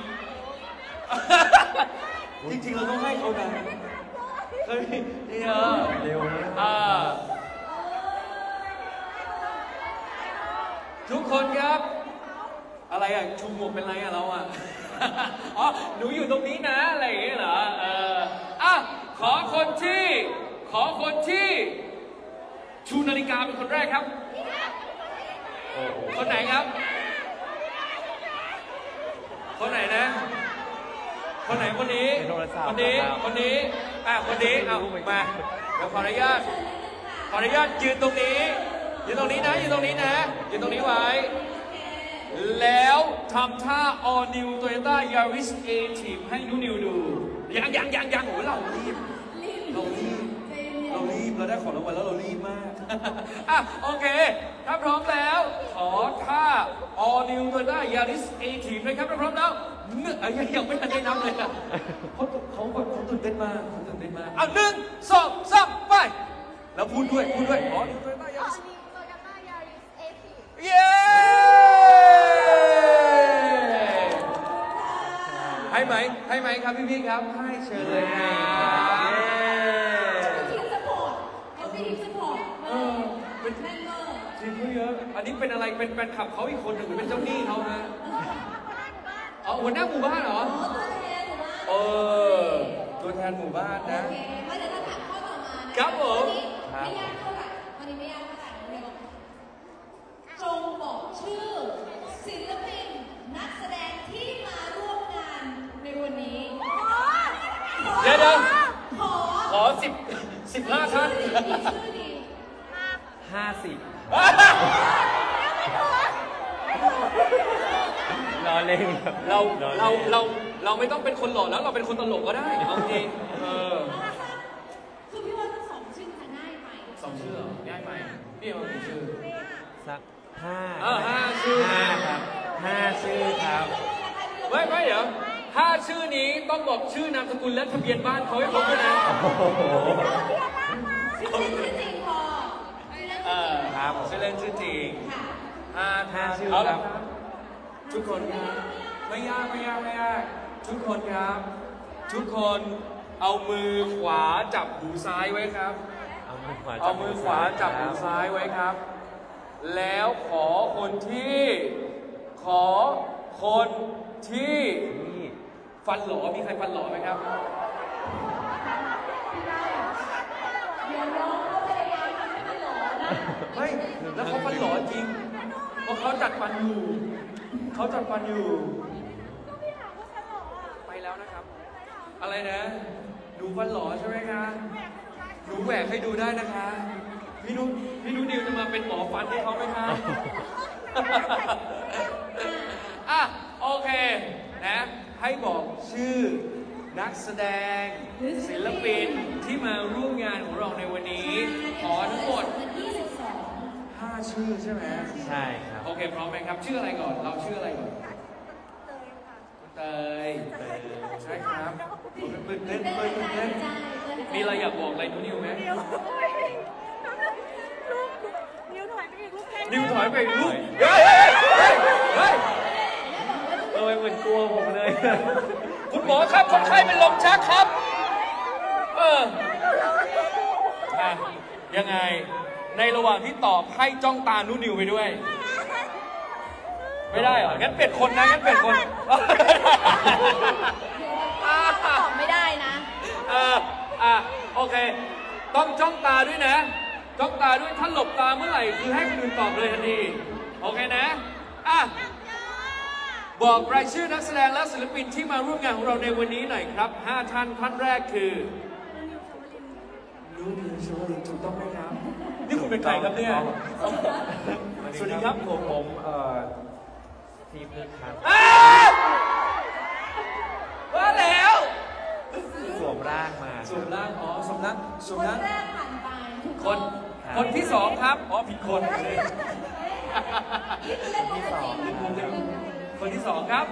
จริงๆเราต้องให้เขานะเฮ้ยนี่เออเร็วนะอ่าทุกคนครับ อะไรอ่ะชูหมวกเป็นไรอ่ะเราอ่ะ อ๋อหนูอยู่ตรงนี้นะอะไรอย่างเงี้ยเหรอเอออ่ะขอคนที่ ขอคนที่ ชูนาฬิกาเป็นคนแรกครับโอ้โหคนไหนครับ คนไหนนะ คนไหนคนนี้เป็นโทรศัพท์คนนี้ครับคนนี้ อ่ะคนนี้เอามาเดี๋ยวขออนุญาต ขออนุญาตยืนตรงนี้ ยืนตรงนี้นะ ยืนตรงนี้นะ ยืนตรงนี้ไว้ แล้วทำท่า All New Toyota Yaris A-Team ให้นุนิวดู ยังยังยังยังโอ้โหเรารีบ เรารีบ เรารีบ เราได้ของรางวัลแล้วเรารีบมาก อ่ะโอเค ถ้าพร้อมแล้ว ขอท่า All New Toyota Yaris A-Team นะครับถ้าพร้อมแล้วหนึ่งเอ้ยยังไม่ทันได้นับเลยอ่ะเขาเขาแบบเขาตื่นเต้นมากเขาตื่นเต้นมากอ่ะหนึ่งสองสามไป แล้วพูดด้วย พูดด้วย All New Toyota Yaris เย้ ให้ไหม ให้ไหมครับพี่ๆครับ ให้เชิญเลยครับทีมสปอร์ตเป็นทีมสปอร์ตเออเป็นแม่งเนอร์ทีมเขาเยอะ อันนี้เป็นอะไร เป็นแฟนคลับเขาอีกคนหนึ่งหรือเป็นเจ้าหนี้เขาฮะเอาหัวหน้าหมู่บ้านเหรออ๋อตัวแทนหรือว่าเออ ตัวแทนหมู่บ้านนะโอเคมาเดี๋ยวเราถามข้อต่อมานะะครับผมวันนี้ไม่ยากเท่าไหร่วันนี้ไม่ยากเท่าไหร่เร็วจงบอกชื่อศิลปินนักแสดงที่มาร่วมงานในวันนี้เดี๋ยวเดี๋ยวขอขอสิบสิบห้าท่านชื่อดีชื่อดีห้าสิบรอเล่นครับเราอเราล่นเรา เราไม่ต้องเป็นคนหล่อแล้ว เราเป็นคนตลกก็ได้เอาจริงเออคือพี่ว่าทั้งสองชื่อจะง่ายไปสองชื่อเหรอง่ายไหมนี่มันมีชื่อสักห้าเออห้าชื่อห้าครับห้าชื่อครับไม่ไม่เดี๋ยวห้าชื่อนี้ต้องบอกชื่อนามสกุลและทะเบียนบ้านเขาให้ครบด้วยนะชื่อเล่นชื่อจริงพอชื่อเล่นเอชื่อจริงอครับชื่อเล่นชื่อจริงค่ะห้าห้าชื่อเละครับทุกคนครับไม่ยากไม่ยากไม่ยากทุกคนครับ ทุกคนเอามือขวาจับหูซ้ายไว้ครับเอามือขวาเอามือขวาจับหูซ้ายไว้ครับ แล้วขอคนที่ ขอคนที่นี่ฟันหล่อมีใครฟันหล่อไหมครับเดี๋ยวน้องเขาพยายามทำให้มันหล่อนะไม่แล้วเขาฟันหล่อจริงเพราะเขาจัดฟันอยู่เขาจัดฟันอยู่ก็พี่ถามว่าฉันหรออ่ะไปแล้วนะครับไม่ถามอะไรนะดูฟันหล่อใช่ไหมคะแหวกให้ดูได้หนูแหวกให้ดูได้นะคะ พี่นุพี่นุนิวจะมาเป็นหมอฟันให้เขาไหมคะ อ่ะโอเคนะให้บอกชื่อนักแสดงศิลปินที่มาร่วมงานของเราในวันนี้ ขอทั้งหมดยี่สิบสองห้าชื่อใช่ไหมใช่ครับโอเคพร้อมไหมครับ ชื่ออะไรก่อน เราชื่ออะไรก่อนเลยค่ะคุณเตยเตยใช่ครับตื่นเต้นเป็นตื่นใจเต้นใจมีอะไรอยากบอกอะไรนุนิวไหมเดี๋ยวโอ้ยลูกนิ้วถอยไปอีกลูกแค่นิวถอยไปลูกเฮ้ยเฮ้ยเฮ้ยเฮ้ยเออเหมือนกลัวผมเลยคุณหมอครับคนไข้เป็นลมชักครับ เอออ่ะยังไง ในระหว่างที่ตอบให้จ้องตานุนิวไปด้วย ไม่ได้เหรอ งั้นเปลี่ยนคนนะ งั้นเปลี่ยนคนตอบไม่ได้นะเอออ่ะโอเค ต้องจ้องตาด้วยนะ จ้องตาด้วย ถ้าหลบตาเมื่อไหร่คือให้คนอื่นตอบเลยทันที โอเคนะ อ่ะ บอกรายชื่อนักแสดงและศิลปินที่มาร่วมงานของเราในวันนี้หน่อยครับห้าท่านท่านแรกคือนูนิวชวลินถูกต้องไหมครับ นี่คุณเป็นใครครับเนี่ย สวัสดีครับผมผมเอ่อทีมนึกครับอ้าว่าแล้วสวมร่างมาสวมร่างอ๋อสวมร่างสวมคนร่างแรกผ่านไปถูกคน คนที่สองครับ อ๋อผิดคนเลยที่สองคนที่สองครับ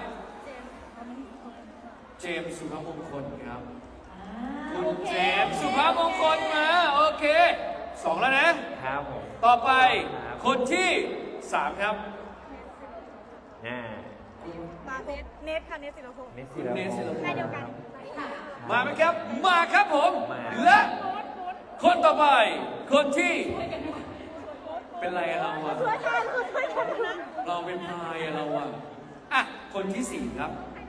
เจมส์สุภาพมงคลครับคุณเจมส์สุภาพมงคลมาโอเคสองแล้วนะครับผมต่อไปคนที่สามครับน่ามาเนทเนทค่ะเนทศิลปภพเนสศิลป์เนสศิลป์ใครเดียวกันมาไหมครับ มาครับผมมาและคนต่อไป คนที่ เป็นไรอะเราอะช่วยกันช่วยกันนะเราเป็นพายอะเราอะอ่ะ คนที่สี่ครับ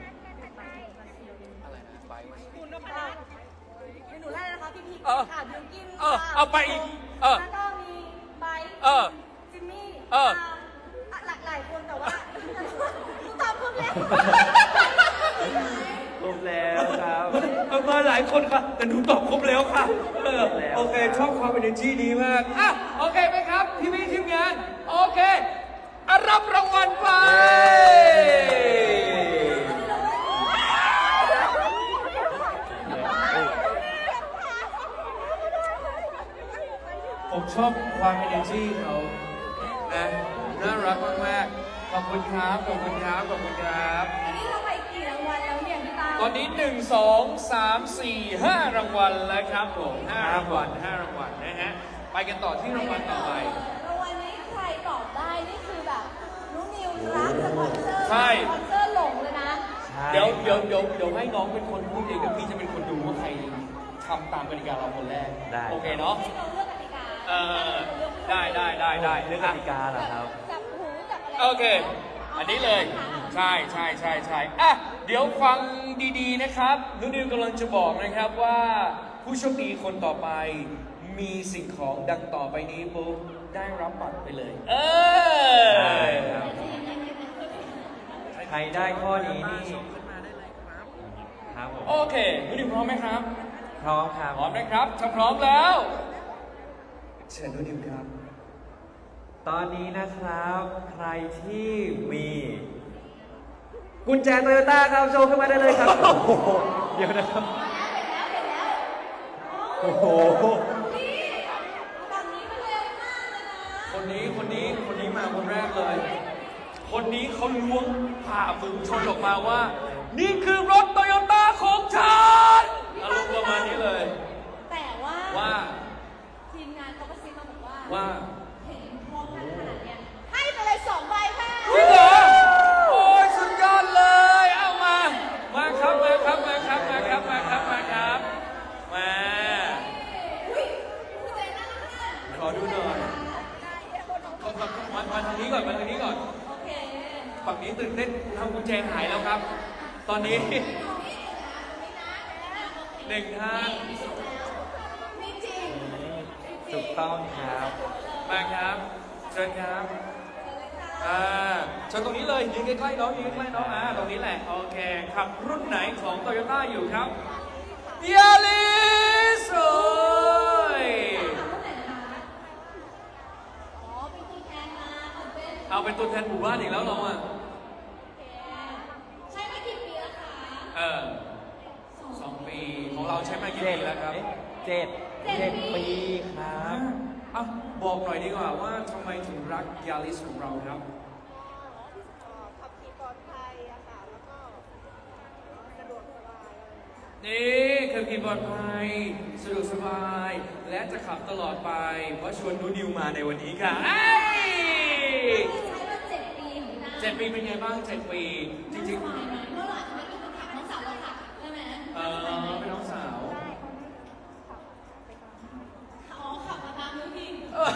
คุณนพดลหนูไล่นะคะพี่พีเออค่ะบิวกินเออเอาไปอีกเออแล้วก็มีไบร์ทเออจิมมี่เอออ่ะหลายหลายคนแต่ว่าหนูตอบครบแล้วครบแล้วครับเอามาหลายคนค่ะ แต่หนูตอบครบแล้วค่ะเออแล้วโอเค ชอบความเป็น energy ดีมาก อ่ะ โอเคไหมครับ พี่พี่ทีมงาน โอเคอ่ะรับรางวัลไป ผมชอบความ energy เขานะน่ารักมากๆ ขอบคุณครับ ขอบคุณครับ ขอบคุณครับอันนี้เราไปกี่รางวัลแล้วเนี่ยพี่ตาตอนนี้หนึ่ง สอง สาม สี่ ห้ารางวัลแล้วครับผมห้ารางวัลห้ารางวัลนะฮะ ไปกันต่อที่รางวัลต่อไปรางวัลนี้ใครตอบได้นี่คือแบบน้องนิวรักสปอนเซอร์ใช่สปอนเซอร์หลงเลยนะใช่เดี๋ยวเดี๋ยวเดี๋ยวเดี๋ยวให้น้องเป็นคนพูดเองเดี๋ยวพี่จะเป็นคนดูว่าใครทำตามกติกาเราคนแรกได้โอเคเนาะให้น้องเลือกกติกาเออได้ได้ได้ได้เรื่องกติกาเหรอครับจับหูจับอะไรโอเค อันนี้เลย ใช่ใช่ใช่ใช่อ่ะ เดี๋ยวฟังดีๆนะครับนุนิวกำลังจะบอกนะครับว่าผู้โชคดีคนต่อไปมีสิ่งของดังต่อไปนี้ปุ๊บได้รับบัตรไปเลย เออใช่ครับ ใครได้ข้อนี้นี่ครับผมโอเคนุนิวพร้อมไหมครับพร้อมครับพร้อมนะครับ ถ้าพร้อมแล้วเชิญนุนิวครับตอนนี้นะครับ ใครที่มีกุญแจโตโยต้าครับโชว์ขึ้นมาได้เลยครับ โอ้โหเดี๋ยวนะครับ โอ้โหฝั่งนี้มันเร็วมากเลยนะคนนี้คนนี้คนนี้มาคนแรกเลย คนนี้เขาล้วงผ่าฝูงชนออกมาว่า นี่คือรถโตโยต้าของฉันอารมณ์ประมาณนี้เลยแต่ว่าว่าทีมงานเขาก็ซิบมาบอกว่าว่าเห็นพร้อมกันขนาดเนี้ยให้ไปเลยสองใบค่ะจริงเหรอโอ้ยสุดยอดเลย เอามา มาครับมาครับมาครับมาครับมาครับมาครับมาอุ้ยคุณเจนั่งข้างขอดูหน่อยขอขอมามาทางนี้ก่อนมาทางนี้ก่อนโอเคฝั่งนี้ตื่นเต้นทำกุญแจหายแล้วครับ ตอนนี้ หนึ่งท่านมีจริงถูกต้องครับมาครับเชิญครับเลยค่ะอ่าเชิญตรงนี้เลยยืนใกล้ๆน้องยืนใกล้ๆน้องอ่าตรงนี้แหละโอเคขับรุ่นไหนของโตโยต้าอยู่ครับยาริสโอ้ยอ๋อเป็นตัวแทนมาเอาเป็นเอาเป็นตัวแทนหมู่บ้านอีกแล้วเราอ่ะใช้มากี่ปีแล้วคะเออสองปีของเราใช้มากี่เจ็ปีดแล้วครับเจ็ดเจ็ดปีครับอ่ะบอกหน่อยดีกว่าว่าทำไมถึงรักยาริสของเราครับขับขี่ปลอดภัยอะค่ะ แล้วก็สะดวกสบายอะไรอย่างเงี้ยนี่คือขี่ปลอดภัยสะดวกสบาย และจะขับตลอดไปเพราะชวนนูนิวมาในวันนี้ค่ะเอ้ยใช้มาเจ็ดปีเหมือนกันเจ็ดปีเป็นไงบ้างเจ็ดปีจริงสบายไหมเมื่อไหร่จะไม่ต้องขับน้องสาวเราขับใช่ไหมๆเออเป็นน้องสาวอ๋อขับมาตามมือพี่เออ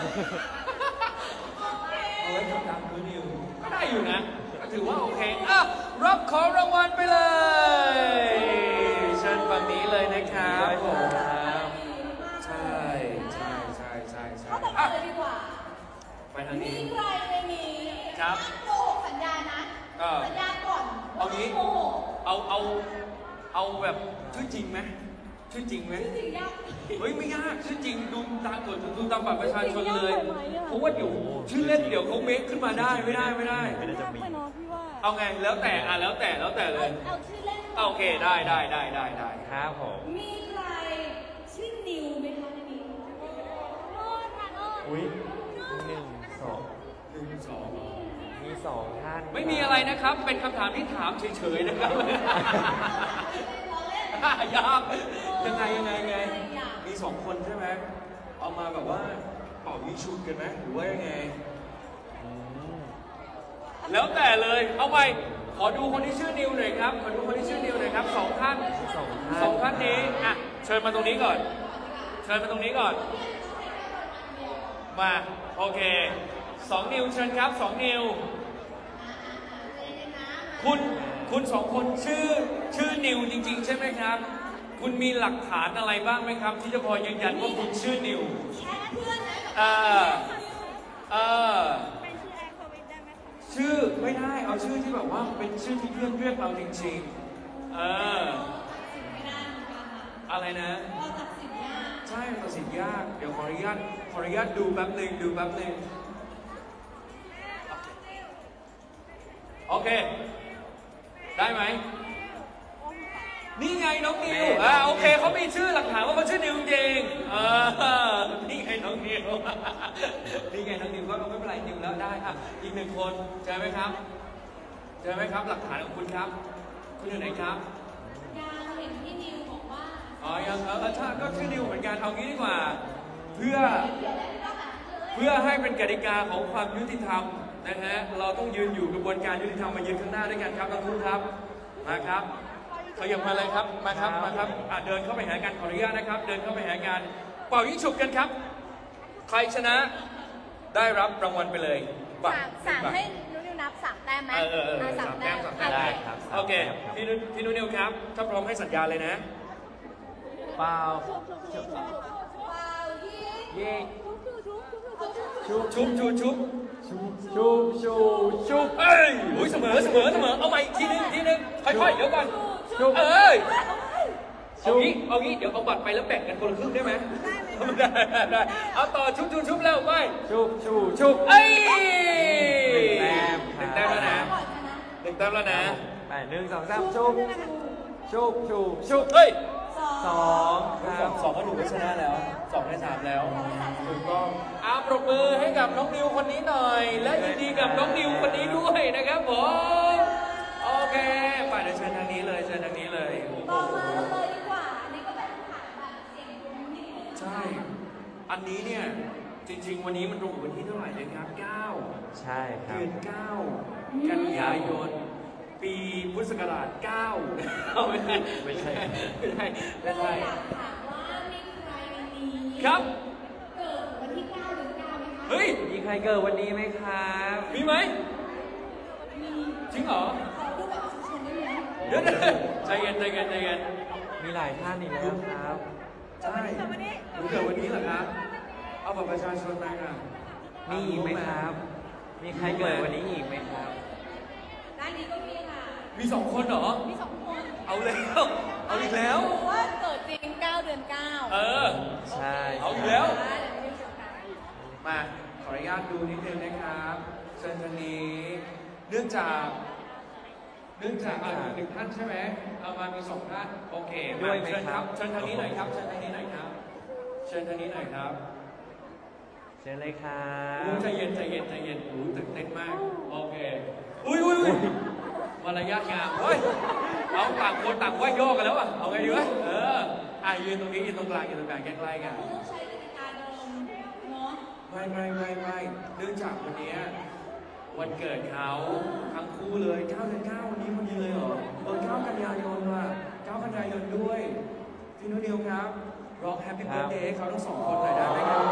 เอาไว้ขับตามนูนิวก็ได้อยู่นะก็ถือว่าโอเคอ่ะรับของรางวัลไปเลยเชิญฝั่งนี้เลยนะครับผมใช่ใช่ใช่ใช่ใช่เขาบอกอ่ะเลยดีกว่าไปทางมีนี้ใครในนี้ครับโกหกสัญญานะเออสัญญาก่อนเอางี้โกหกเอาเอาเอาแบบชื่อจริงไหมชื่อจริงไหมจริงยากเฮ้ยไม่ยากชื่อจริงดูตามกฎดูตามบัตรประชาชนเลยเพราะว่าเดี๋ยวชื่อเล่นเดี๋ยวเขาเมคขึ้นมาได้ไม่ได้ไม่ได้ไม่ได้จะมีไปเนาะพี่ว่าเอาไงแล้วแต่อ่ะแล้วแต่แล้วแต่เลเอายเอาชื่อเล่นก่นโอเคได้ได้ได้ได้ได้ครับผมมีใครชื่อนิวไหมคะในนี้โน่นค่ะโน่นอุ้ยหนึ่งสองหนึ่งสองมีสองท่านไม่มีอะไรนะครับ เป็นคำถามที่ถามเฉยๆนะครับเราเล่นยากยังไงยังไงยังไงมีสองคนใช่ไหมเอามาแบบว่าเป่ายิงชุดกันไหมหรือว่ายังไงอืมแล้วแต่เลยเอาไปขอดูคนที่ชื่อนิวหน่อยครับขอดูคนที่ชื่อนิวหน่อยครับสองท่านสองท่านสองท่านนี้อ่ะเชิญมาตรงนี้ก่อน เชิญมาตรงนี้ก่อน มาโอเคสองนิวเชิญครับสองนิวคุณคุณสองคนชื่อชื่อนิวจริง ๆ ใช่ไหมครับ คุณมีหลักฐานอะไรบ้างไหมครับ ที่จะพอยืนยันว่าคุณชื่อนิวแค่เพื่อนนะเออเออเป็นชื่อแอร์โควิดได้ไหมคะชื่อไม่ได้เอาชื่อที่แบบว่าเป็นชื่อที่เพื่อนเรียกเราจริงๆเออไม่ได้เหมือนกันค่ะอะไรนะเราตัดสินยากใช่ตัดสินยาก เดี๋ยวขออนุญาตขออนุญาตดูแป๊บหนึ่งดูแป๊บหนึ่งโอเค ได้ไหม นี่ไงน้องนิว อ่าโอเคเขามีชื่อหลักฐานว่าเขาชื่อนิวจริงเออนี่ไงน้องนิว นี่ไงน้องนิวก็ไม่เป็นไรนิวแล้วได้อ่ะอีกหนึ่งคนเจอไหมครับ เจอไหมครับ หลักฐานของคุณครับ คุณอยู่ไหนครับยังเห็นพี่นิวบอกว่าอ๋อยังเออใช่ก็ชื่อนิวเหมือนกันเอางี้ดีกว่า เพื่อเพื่อให้เป็นกติกาของความยุติธรรมนะฮะเราต้องยืนอยู่กระบวนการยุติธรรมมายืนข้างหน้าด้วยกันครับทั้งคู่ครับมาครับขยับมาเลยครับมาครับมาครับอ่ะเดินเข้าไปหากันขออนุญาตนะครับ เดินเข้าไปหากันเป่ายิงฉุบกันครับ ใครชนะได้รับรางวัลไปเลยบัตรสามให้นุนิวนับสามแต้มไหมเออเออเอออ่ะสามแต้มสามแต้มได้ครับโอเคพี่นุพี่นุนิวครับถ้าพร้อมให้สัญญาณเลยนะเปล่าว้าวยี่เย่ชุบชุบชุบชุบชูชูชูชูเอ้ยโอ้ยเสมอเสมอเสมอเอาใหม่อีกทีนึงอีกทีนึงค่อยๆเดี๋ยวก่อนชูเอ้ยชุเอาบงี้เอางี้เดี๋ยวเอาบัตรไปแล้วแบ่งกันคนละครึ่งได้ไหมได้ได้ได้เอาต่อชุบชุบชุบแล้วไปชูชูชูเอ้ยหนึ่งแต้มหนึ่งแต้มแล้วนะก่อนชนะหนึ่งแต้มแล้วนะไปหนึ่งสองสามชูชูชูชูเฮ้ยสองสองคสรัอบ งสองก็ถูกชนะแล้วสองในสามแล้วถูกต้องอาปรบมือให้กับน้องนิวคนนี้หน่อย และยินดีกับน้องนิวคนนี้ด้วยนะครับผมโอเคไปเดี๋ยวเชิญทางนี้เลยเชิญทางนี้เลยโอ้โหต่อมาเลยดีกว่าอันนี้ก็เป็นคำถามแบบเสียงดุ้งนิดนึงใช่ อันนี้เนี่ย จริง ๆ วันนี้มันตรงกับวันที่เท่าไหร่นะครับเก้าใช่ครัเดืบอนเก้ากันยายน ปีพุทธศักราชเก้าเอาไม่ใช่ไม่ใช่ไม่ใช่เลไม่ยใช่อยากถามว่ามีใครวันนี้ครับเกิดวันที่เก้าหรือเก้าไหมคะเฮ้ยมีใครเกิดวันนี้ไหมครับมีไหมมีจริงเหรอขอดูแบบประชาชนได้ไหมเดี๋ยวเดี๋ยวใจเย็นใจเย็นใจเย็นมีหลายท่านอีกแล้วครับใช่หนูเกิดวันนี้เหรอครับ เอาบัตรประชาชนมาค่ะมีอีกไหมครับมีใครเกิดวันนี้อีกไหมครับด้านนี้ก็มีค่ะมีสองคนเหรอมีสองคนเอาแล้วเอาอีกแล้วดูว่าเกิดจริงเก้าเดือนเก้าเออใช่เอาอีกแล้วเดี๋ยวไม่ได้เจอกันมาขออนุญาตดูนิดนึงนะครับเชิญทางนี้เนื่องจากเนื่องจากอ่ะหนึ่งท่านใช่ไหมเอามามีสองท่านโอเคมาเชิญครับเชิญทางนี้หน่อยครับเชิญทางนี้หน่อยครับเชิญทางนี้หน่อยครับเชิญเลยครัโอ้บใจเย็นใจเย็นใจเย็นโอ้ตื่นเต้นมากโอเคอุ้ยอุ้ยอุ้ยมารยาทงามเฮ้ยเอาต่างคนต่างว่าโยกกันแล้วอ่ะเอาไงดีวะเอออ่ะยืนตรงนี้ยืนตรงกลางยืนตรงกลางใกล้ๆกันคงต้องใช้กติกาเดิมเนาะไม่ไม่ไม่ไม่เนื่องจากวันเนี้ยวันเกิดเขาทั้งคู่เลยเก้าเดือนเก้าวันนี้พอดีเลยเหรอเออเก้ากันยายนว่ะเก้ากันยายนด้วยพี่นุ้ยเดียวครับร้องแฮปปี้เบิร์ดเดย์เขาทั้งสองคนหน่อยได้ไหมครับ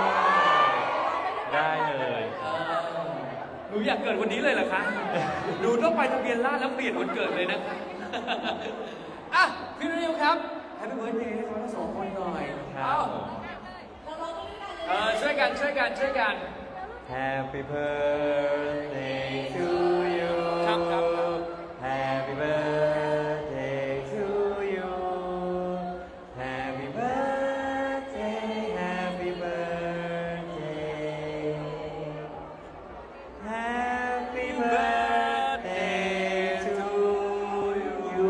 ได้เลยเออหนูอยากเกิดวันนี้เลยเหรอคะหนูต้องไปทะเบียนราษฎร์แล้วเปลี่ยนวันเกิดเลยนะคะอ่ะพี่นุ้ยเดียวครับแฮปปี้เบิร์ดเดย์ให้เขาทั้งสองคนหน่อยครัเอ้าบผมเราลองไปด้วยกันเลยเออช่วยกันช่วยกันช่วยกัน Happy birthday to you ครับครับครับ Happy birthday to you Happy birthday Happy birthday Happy birthday to you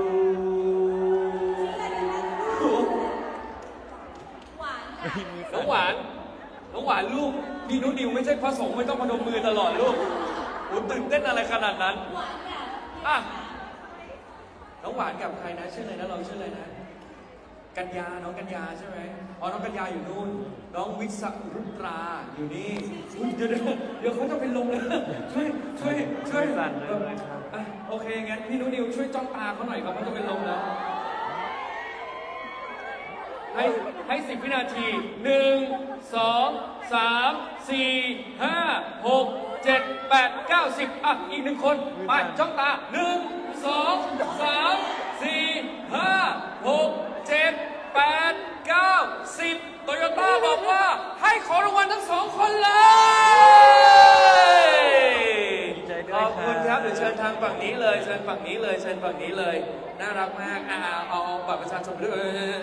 หวานค่ะน้องหวาน น้องหวานลูกพี่นุ้นิวไม่ใช่พระสงฆ์ไม่ต้องพนมมือตลอดลูกโอ้ตื่นเต้นอะไรขนาดนั้นหวานแบบอ่ะ น้องหวานกับใครนะชื่ออะไรนะเราชื่ออะไรนะ กัญญา น้องกัญญาใช่ไหมอ๋อ น้องกัญญาอยู่นู่น น้องวิศรุตราอยู่นี่อุ๊ยเดี๋ยวเดี๋ยวเดี๋ยวเขาจะเป็นลมเลย ช่วยช่วยช่วยสั่นเลยครับอ่ะโอเคงั้นพี่นุ้นิวช่วยจ้องตาเขาหน่อยครับเขาจะเป็นลมแล้ว ให้ให้สิบวินาทีหนึ่งสองสามสี่ห้าหกเจ็ดแปดเก้าสิบอ่ะอีกหนึ่งคนไปจ้องตาหนึ่งสองสามสี่ห้าหกเจ็ดแปดเก้าสิบโตโยต้าบอกว่าให้ขอรางวัลทั้งสองคนเลยดีใจด้ขวยอบคุณคครัรับบ เดี๋ยวเชิญทางฝั่งนี้เลยเชิญฝั่งนี้เลยเชิญฝั่งนี้เลยน่ารักมากอ่าเอาเอาบัตรประชาชนด้วย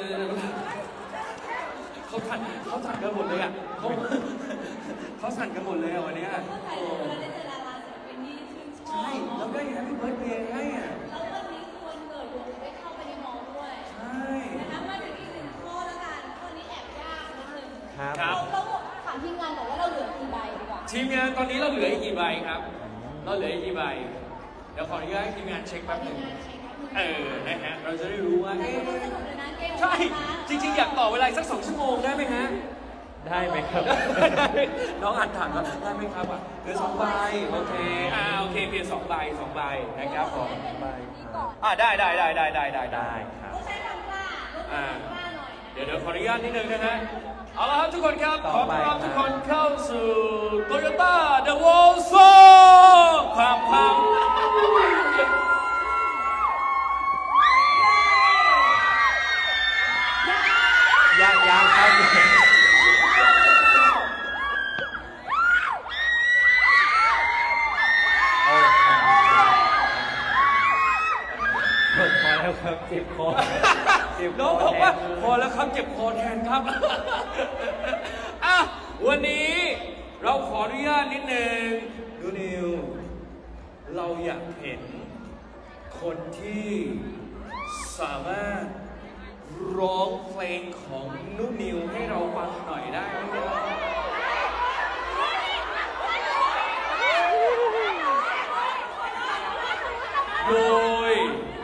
เขาสั่นเขาสั่นกันหมดเลยอ่ะเขาเขาสั่นกันหมดเลยอ่ะวันเนี้ยเข้าใจเลยเวลาได้เจอดาราศิลปินที่ชื่นชอบใช่แล้วได้แฮปปี้เบิร์ดเดย์ให้อ่ะแล้ววันนี้คือวันเกิดอยู่ได้เข้าไปในมอลล์ด้วยใช่นะคะมาถึงอีกหนึ่งข้อแล้วกันข้อนี้แอบยากนิดนึงครับเราเราถามทีมงานก่อนว่าเราเหลือกี่ใบดีกว่าทีมงานตอนนี้เราเหลืออีกกี่ใบครับ เราเหลืออีกกี่ใบเดี๋ยวขออนุญาตให้ทีมงานเช็คแป๊บหทีนึ่มงงานเช็คครับเออนะฮะเราจะได้รู้ว่าแต่เอ๊ะก็สนุกเลยนะเกมใช่จริงๆอยากต่อเวลาสักสองชั่วโมงได้ไหมฮะได้ไหมครับน้องอ่านถามว่าได้ไหมครับอ่ะเหลือสองใบโอเคอ่าโอเคเพียงสองใบสองใบนะครับผมใบนี้ก่อนอ่าได้ได้ได้ได้ได้ได้ได้ได้ครับต้องใช้ความกล้าต้องใช้ความกล้าหน่อยนะเดี๋ยวเดี๋ยวขออนุญาตนิดนึงนะฮะเอาละครับทุกคนครับต่ขออไปต้อนรับครับทุกคนเข้าสู่ Toyota The World Song ความความยางยางครับเอาพอแล้วครับเจ็บคอเจ็บคน้อองบอกแทว่าน พอแล้วครับเจ็บคอแทนครับ อ่ะวันนี้เราขออนุญาตนิดนึงดูนิว เราอยากเห็นคนที่สามารถร้องเพลงของนุนิวให้เราฟังหน่อยได้ไหมครับโดย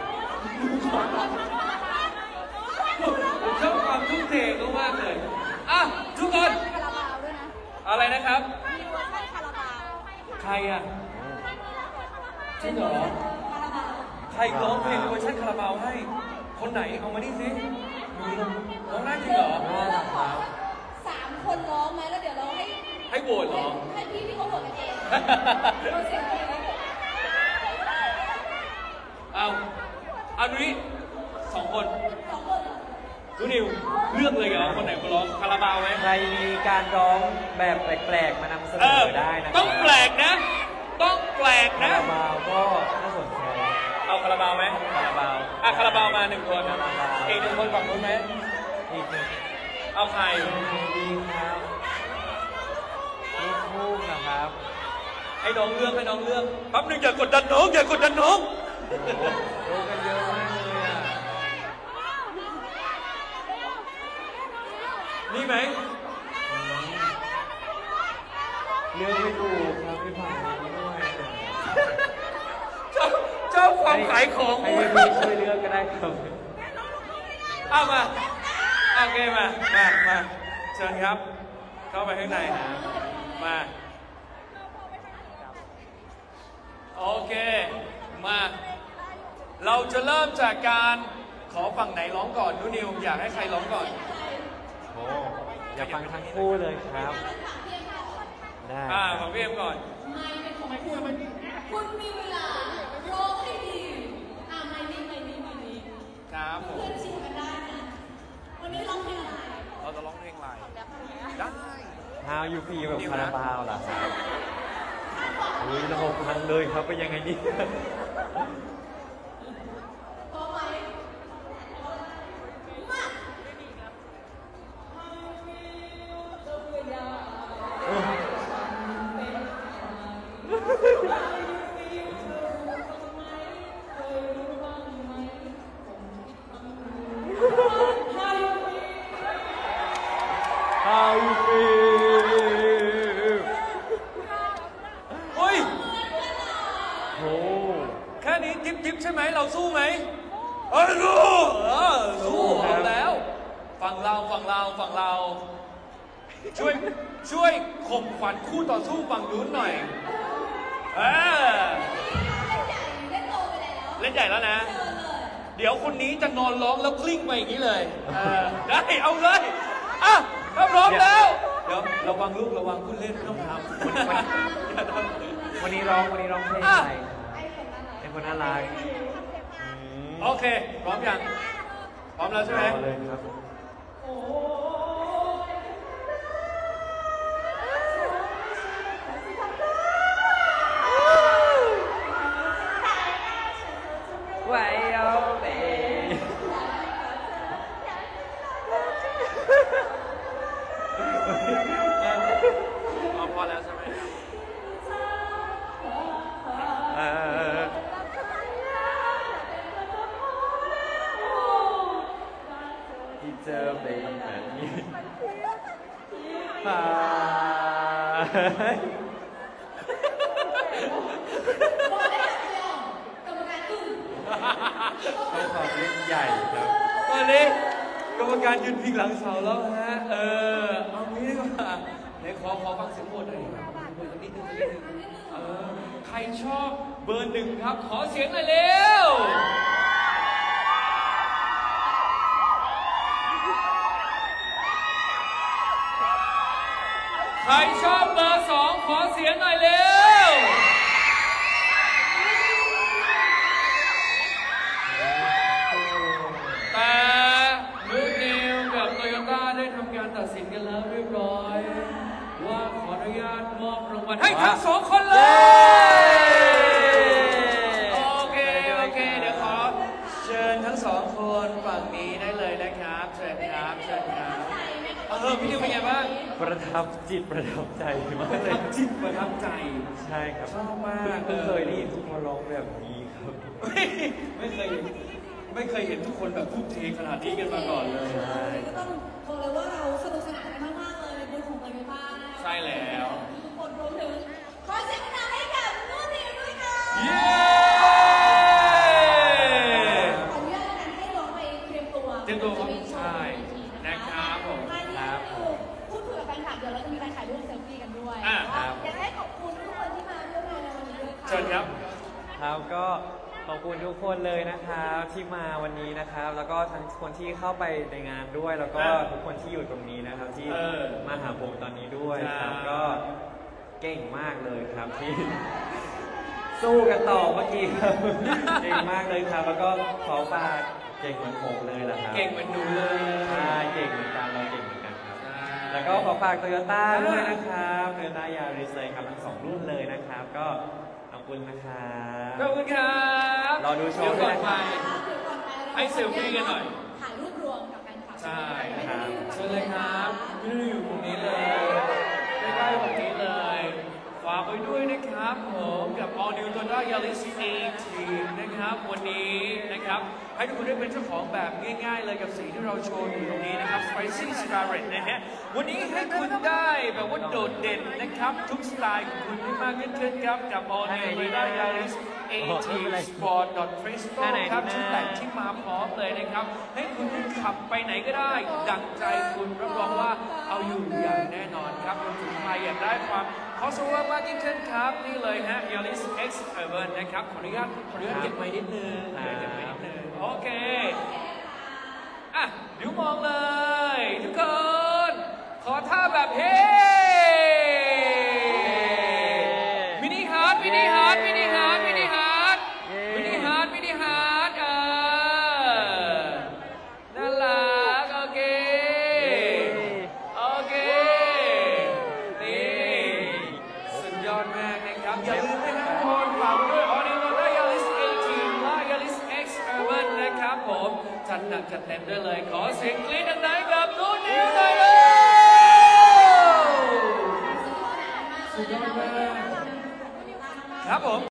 ผมชอบความทุ่มเทเขามากเลยอ่ะทุกคนคาราบาวด้วยนะอะไรนะครับมีเวอร์ชันคาราบาวใครอ่ะจริงเหรอคาราบาวใครร้องเพลงเวอร์ชันคาราบาวให้ คนไหนเอามานี่สิมีร้องได้จริงเหรอเราขอสามคนร้องไหมแล้วเดี๋ยวเราให้ให้โหวตเหรอให้พี่พี่เขาโหวตกันเองเราเสียงเพลงแล้วเอาเอานุ้ยสองคนสองคนเหรอนุนิวเลือกเลยเหรอคนไหนมาร้องคาราบาวไหมใครมีการร้องแบบแปลกๆ มานำเสนเอออได้นะคต้รัองแปลกนะแปลกคานะราบาวก็น่าสนใจเอาคาราบาวไหมคาราบาวอ่ะคาราบาวมาหนึ่งคนคาราบาวอีกหนึ่งคนฝั่งนู้นไหมอีกหนึ่งเอาใครดีครับลูกทุ่งนะครับให้น้องเลือกให้น้องเลือกแป๊บนึงอย่ากดดันน้องอย่ากดดันน้องรู้กันเยอะมากเลยอ่ะนี่ไหมเลือกไม่ถูกครับพี่ผ่านนี้ด้วยเจ้าเจ้าความขายของให้พี่ช่วยเลือกก็ได้ครับเอามาโอเคมามามาเชิญครับ เข้าไปข้างในมาโอเคมาเราจะเริ่มจากการขอฝั่งไหนร้องก่อนนูนิวอยากให้ใครร้องก่อนโอ้อยากฟังทั้งคู่เลยครับ ได้อ่าของพี่เอ็มก่อนไม่เป็นของคุณคุณมีเวลาร้องให้ดีอ่าไม่นี่ไม่นี่ไม่นี่ครับผมเพื่อนชิมกันได้นะวันนี้ร้องเพลงอะไรเราจะร้องเพลงอะไรได้ How you feel แบบคาราบาวเหรอครับอุ้ยระบบพังเลยครับเป็นยังไงนี่พอไหมมา How you feel เฮ้ยโอ้แค่นี้จิ๊บจิ๊บใช่ไหมเราสู้ไหมเอ้ยสู้เออสู้เอาแล้วฝั่งเราฝั่งเราฝั่งเรา ช่วยช่วยข่มขวัญคู่ต่อสู้ฝั่งนู้นหน่อยเออเล่นโตไปแล้วเล่นใหญ่แล้วนะเชิญเลยเดี๋ยวคนนี้จะนอนร้องแล้วกลิ้งไปอย่างนี้เลยเออได้เอาเลยอ่ะถ้าพร้อมแล้ว เดี๋ยวระวังลูกระวังคุณเล่นไม่ต้องทำวันนี้ร้องวันนี้ร้องเพลงอะไรไอ้คนนั้นไอ้คนน่ารักอืมโอเค พร้อมยัง พร้อมแล้วใช่ไหมเอาเลยครับ ไว้เอาไปอ๋อพอแล้วใช่ไหมเออที่เจอเป็นแบบนี้ไปบอกได้คำเดียวกรรมการอึ้งต้องความเล่นใหญ่ครับตอนนี้กรรมการยืนพิงหลังเสาแล้วฮะ เออ เอางี้ดีกว่าเดี๋ยวขอขอฟังเสียงโหวตหน่อยเบอร์นิดนึงนิดนึงเออ ใครชอบเบอร์หนึ่งครับ ขอเสียงหน่อยเร็ว ใครชอบเบอร์สองขอเสียงหน่อยเร็ว แต่ลูกนิวกับโตโยต้าได้ทำการตัดสินกันแล้วเรียบร้อย ว่าขออนุญาตมอบรางวัลให้ทั้งสองคนเลย โอเค โอเค เดี๋ยวขอเชิญทั้งสองคนฝั่งนี้ได้เลยนะครับ เชิญครับ เชิญครับ เออพี่นิวเป็นไงบ้างประทับจิตประทับใจมากประเลยทับจิตประทับใจใช่ครับชอบมากเพิ่งเคยได้ยินทุกคนร้องแบบนี้ครับไม่เคยไม่เคยเห็นทุกคนแบบทุ่มเทขนาดนี้กันมาก่อนเลยใช่ก็ต้องบอกเลยว่าเราสนุกสนานกันมากๆเลยในบูธของโตโยต้านะคะใช่แล้วทุกคนรวมถึงขอเสียงดังให้กับนุ่นนิวด้วยค่ะเย้ขออนุญาตนั้นให้น้องไปเตรียมตัวเตรียมตัวครับจะมีโชว์ใช่บนเวทีนะครับผมท้ายนี้คือพูดคุยกับแฟนคลับเดี๋ยวเราจะมีการถ่ายรูปเซลฟี่กันด้วยอ่าครับอยากให้ขอบคุณทุกคนที่มาร่วมงานในวันนี้ด้วยค่ะเชิญครับครับก็ขอบคุณทุกคนเลยนะครับที่มาวันนี้นะครับ แล้วก็ทั้งคนที่เข้าไปในงานด้วย แล้วก็อ่าทุกคนที่อยู่ตรงนี้นะครับ ที่เออมาหาผมตอนนี้ด้วยคครัรับบก็เก่งมากเลยครับที่ สู้กันต่อเมื่อกี้ครับ เก่งมากเลยครับ แล้วก็ขอฝากเก่งเหมือนผมเลยแหละครับเก่งเหมือนหนูเลยใช่เก่งเหมือนกันเราเก่งเหมือนกันครับใช่แล้วก็ขอฝากโตโยต้าด้วยนะครับโตโยต้ายาริสเลยครับทั้งสองรุ่นเลยนะครับ ก็คุณนะครับขอบคุณครับรอดูโชว์เดี๋ยวก่อนด้วยไปนะครับเดี๋ยวก่อนไปราให้เซลฟี่กันหน่อยถ่ายรูปรวมกับแฟนคลับใช่ไม่ครัได้บอยู่ฝั่งเชิญเลยครับพี่นุ้ยอยู่ตรงนี้เลยใกล้ๆตรงนี้เลยฝากไว้ด้วยนะครับผมกับ All New Toyota Yaris เอ ที นะครับวันนี้นะครับให้ทุกคนได้เป็นเจ้าของแบบง่ายๆเลยกับสีที่เราโชว์อยู่ตรงนี้นะครับ Spicy Scarlet นะฮะวันนี้ให้คุณได้แบบว่าโดดเด่นนะครับทุกสไตล์ของคุณให้มากยิ่งขึ้นครับกับ All New Toyota Yaris เอ ที Sport Fresco ครับชุดแต่งที่มาพร้อมเลยนะครับให้คุณขับไปไหนก็ได้ดังใจคุณรับรองว่าเอาอยู่อย่างแน่นอนครับรวมถึงใครอยากได้ความขอสวมากยิ่งขึ้นครับนี่เลยฮะ Yaris X Urban นะครับขออนุญาตขออนุญาตเก็บไว้นิดนึงขออนุญาตเก็บไว้นิดนึงโอเคอ่ะเดี๋ยวมองเลยทุกคนขอท่าแบบเฮ้มินิฮาร์ดมินิฮาร์ดมินิฮาร์ดมินิฮาร์ดมินิฮาร์ดมินิฮาร์ดเออน่ารักโอเคโอเคนี่สุดยอดมากนะครับอย่าลืมนะครับทุกคนฝากไว้ด้วย All New Toyota Yaris เอ ที และ Yaris X Urban นะครับผมจัดหนักจัดเต็มได้เลยขอเสียงกรี๊ดดังๆกับนุ่นนิวหน่อยเลยสุดยอดมากครับผม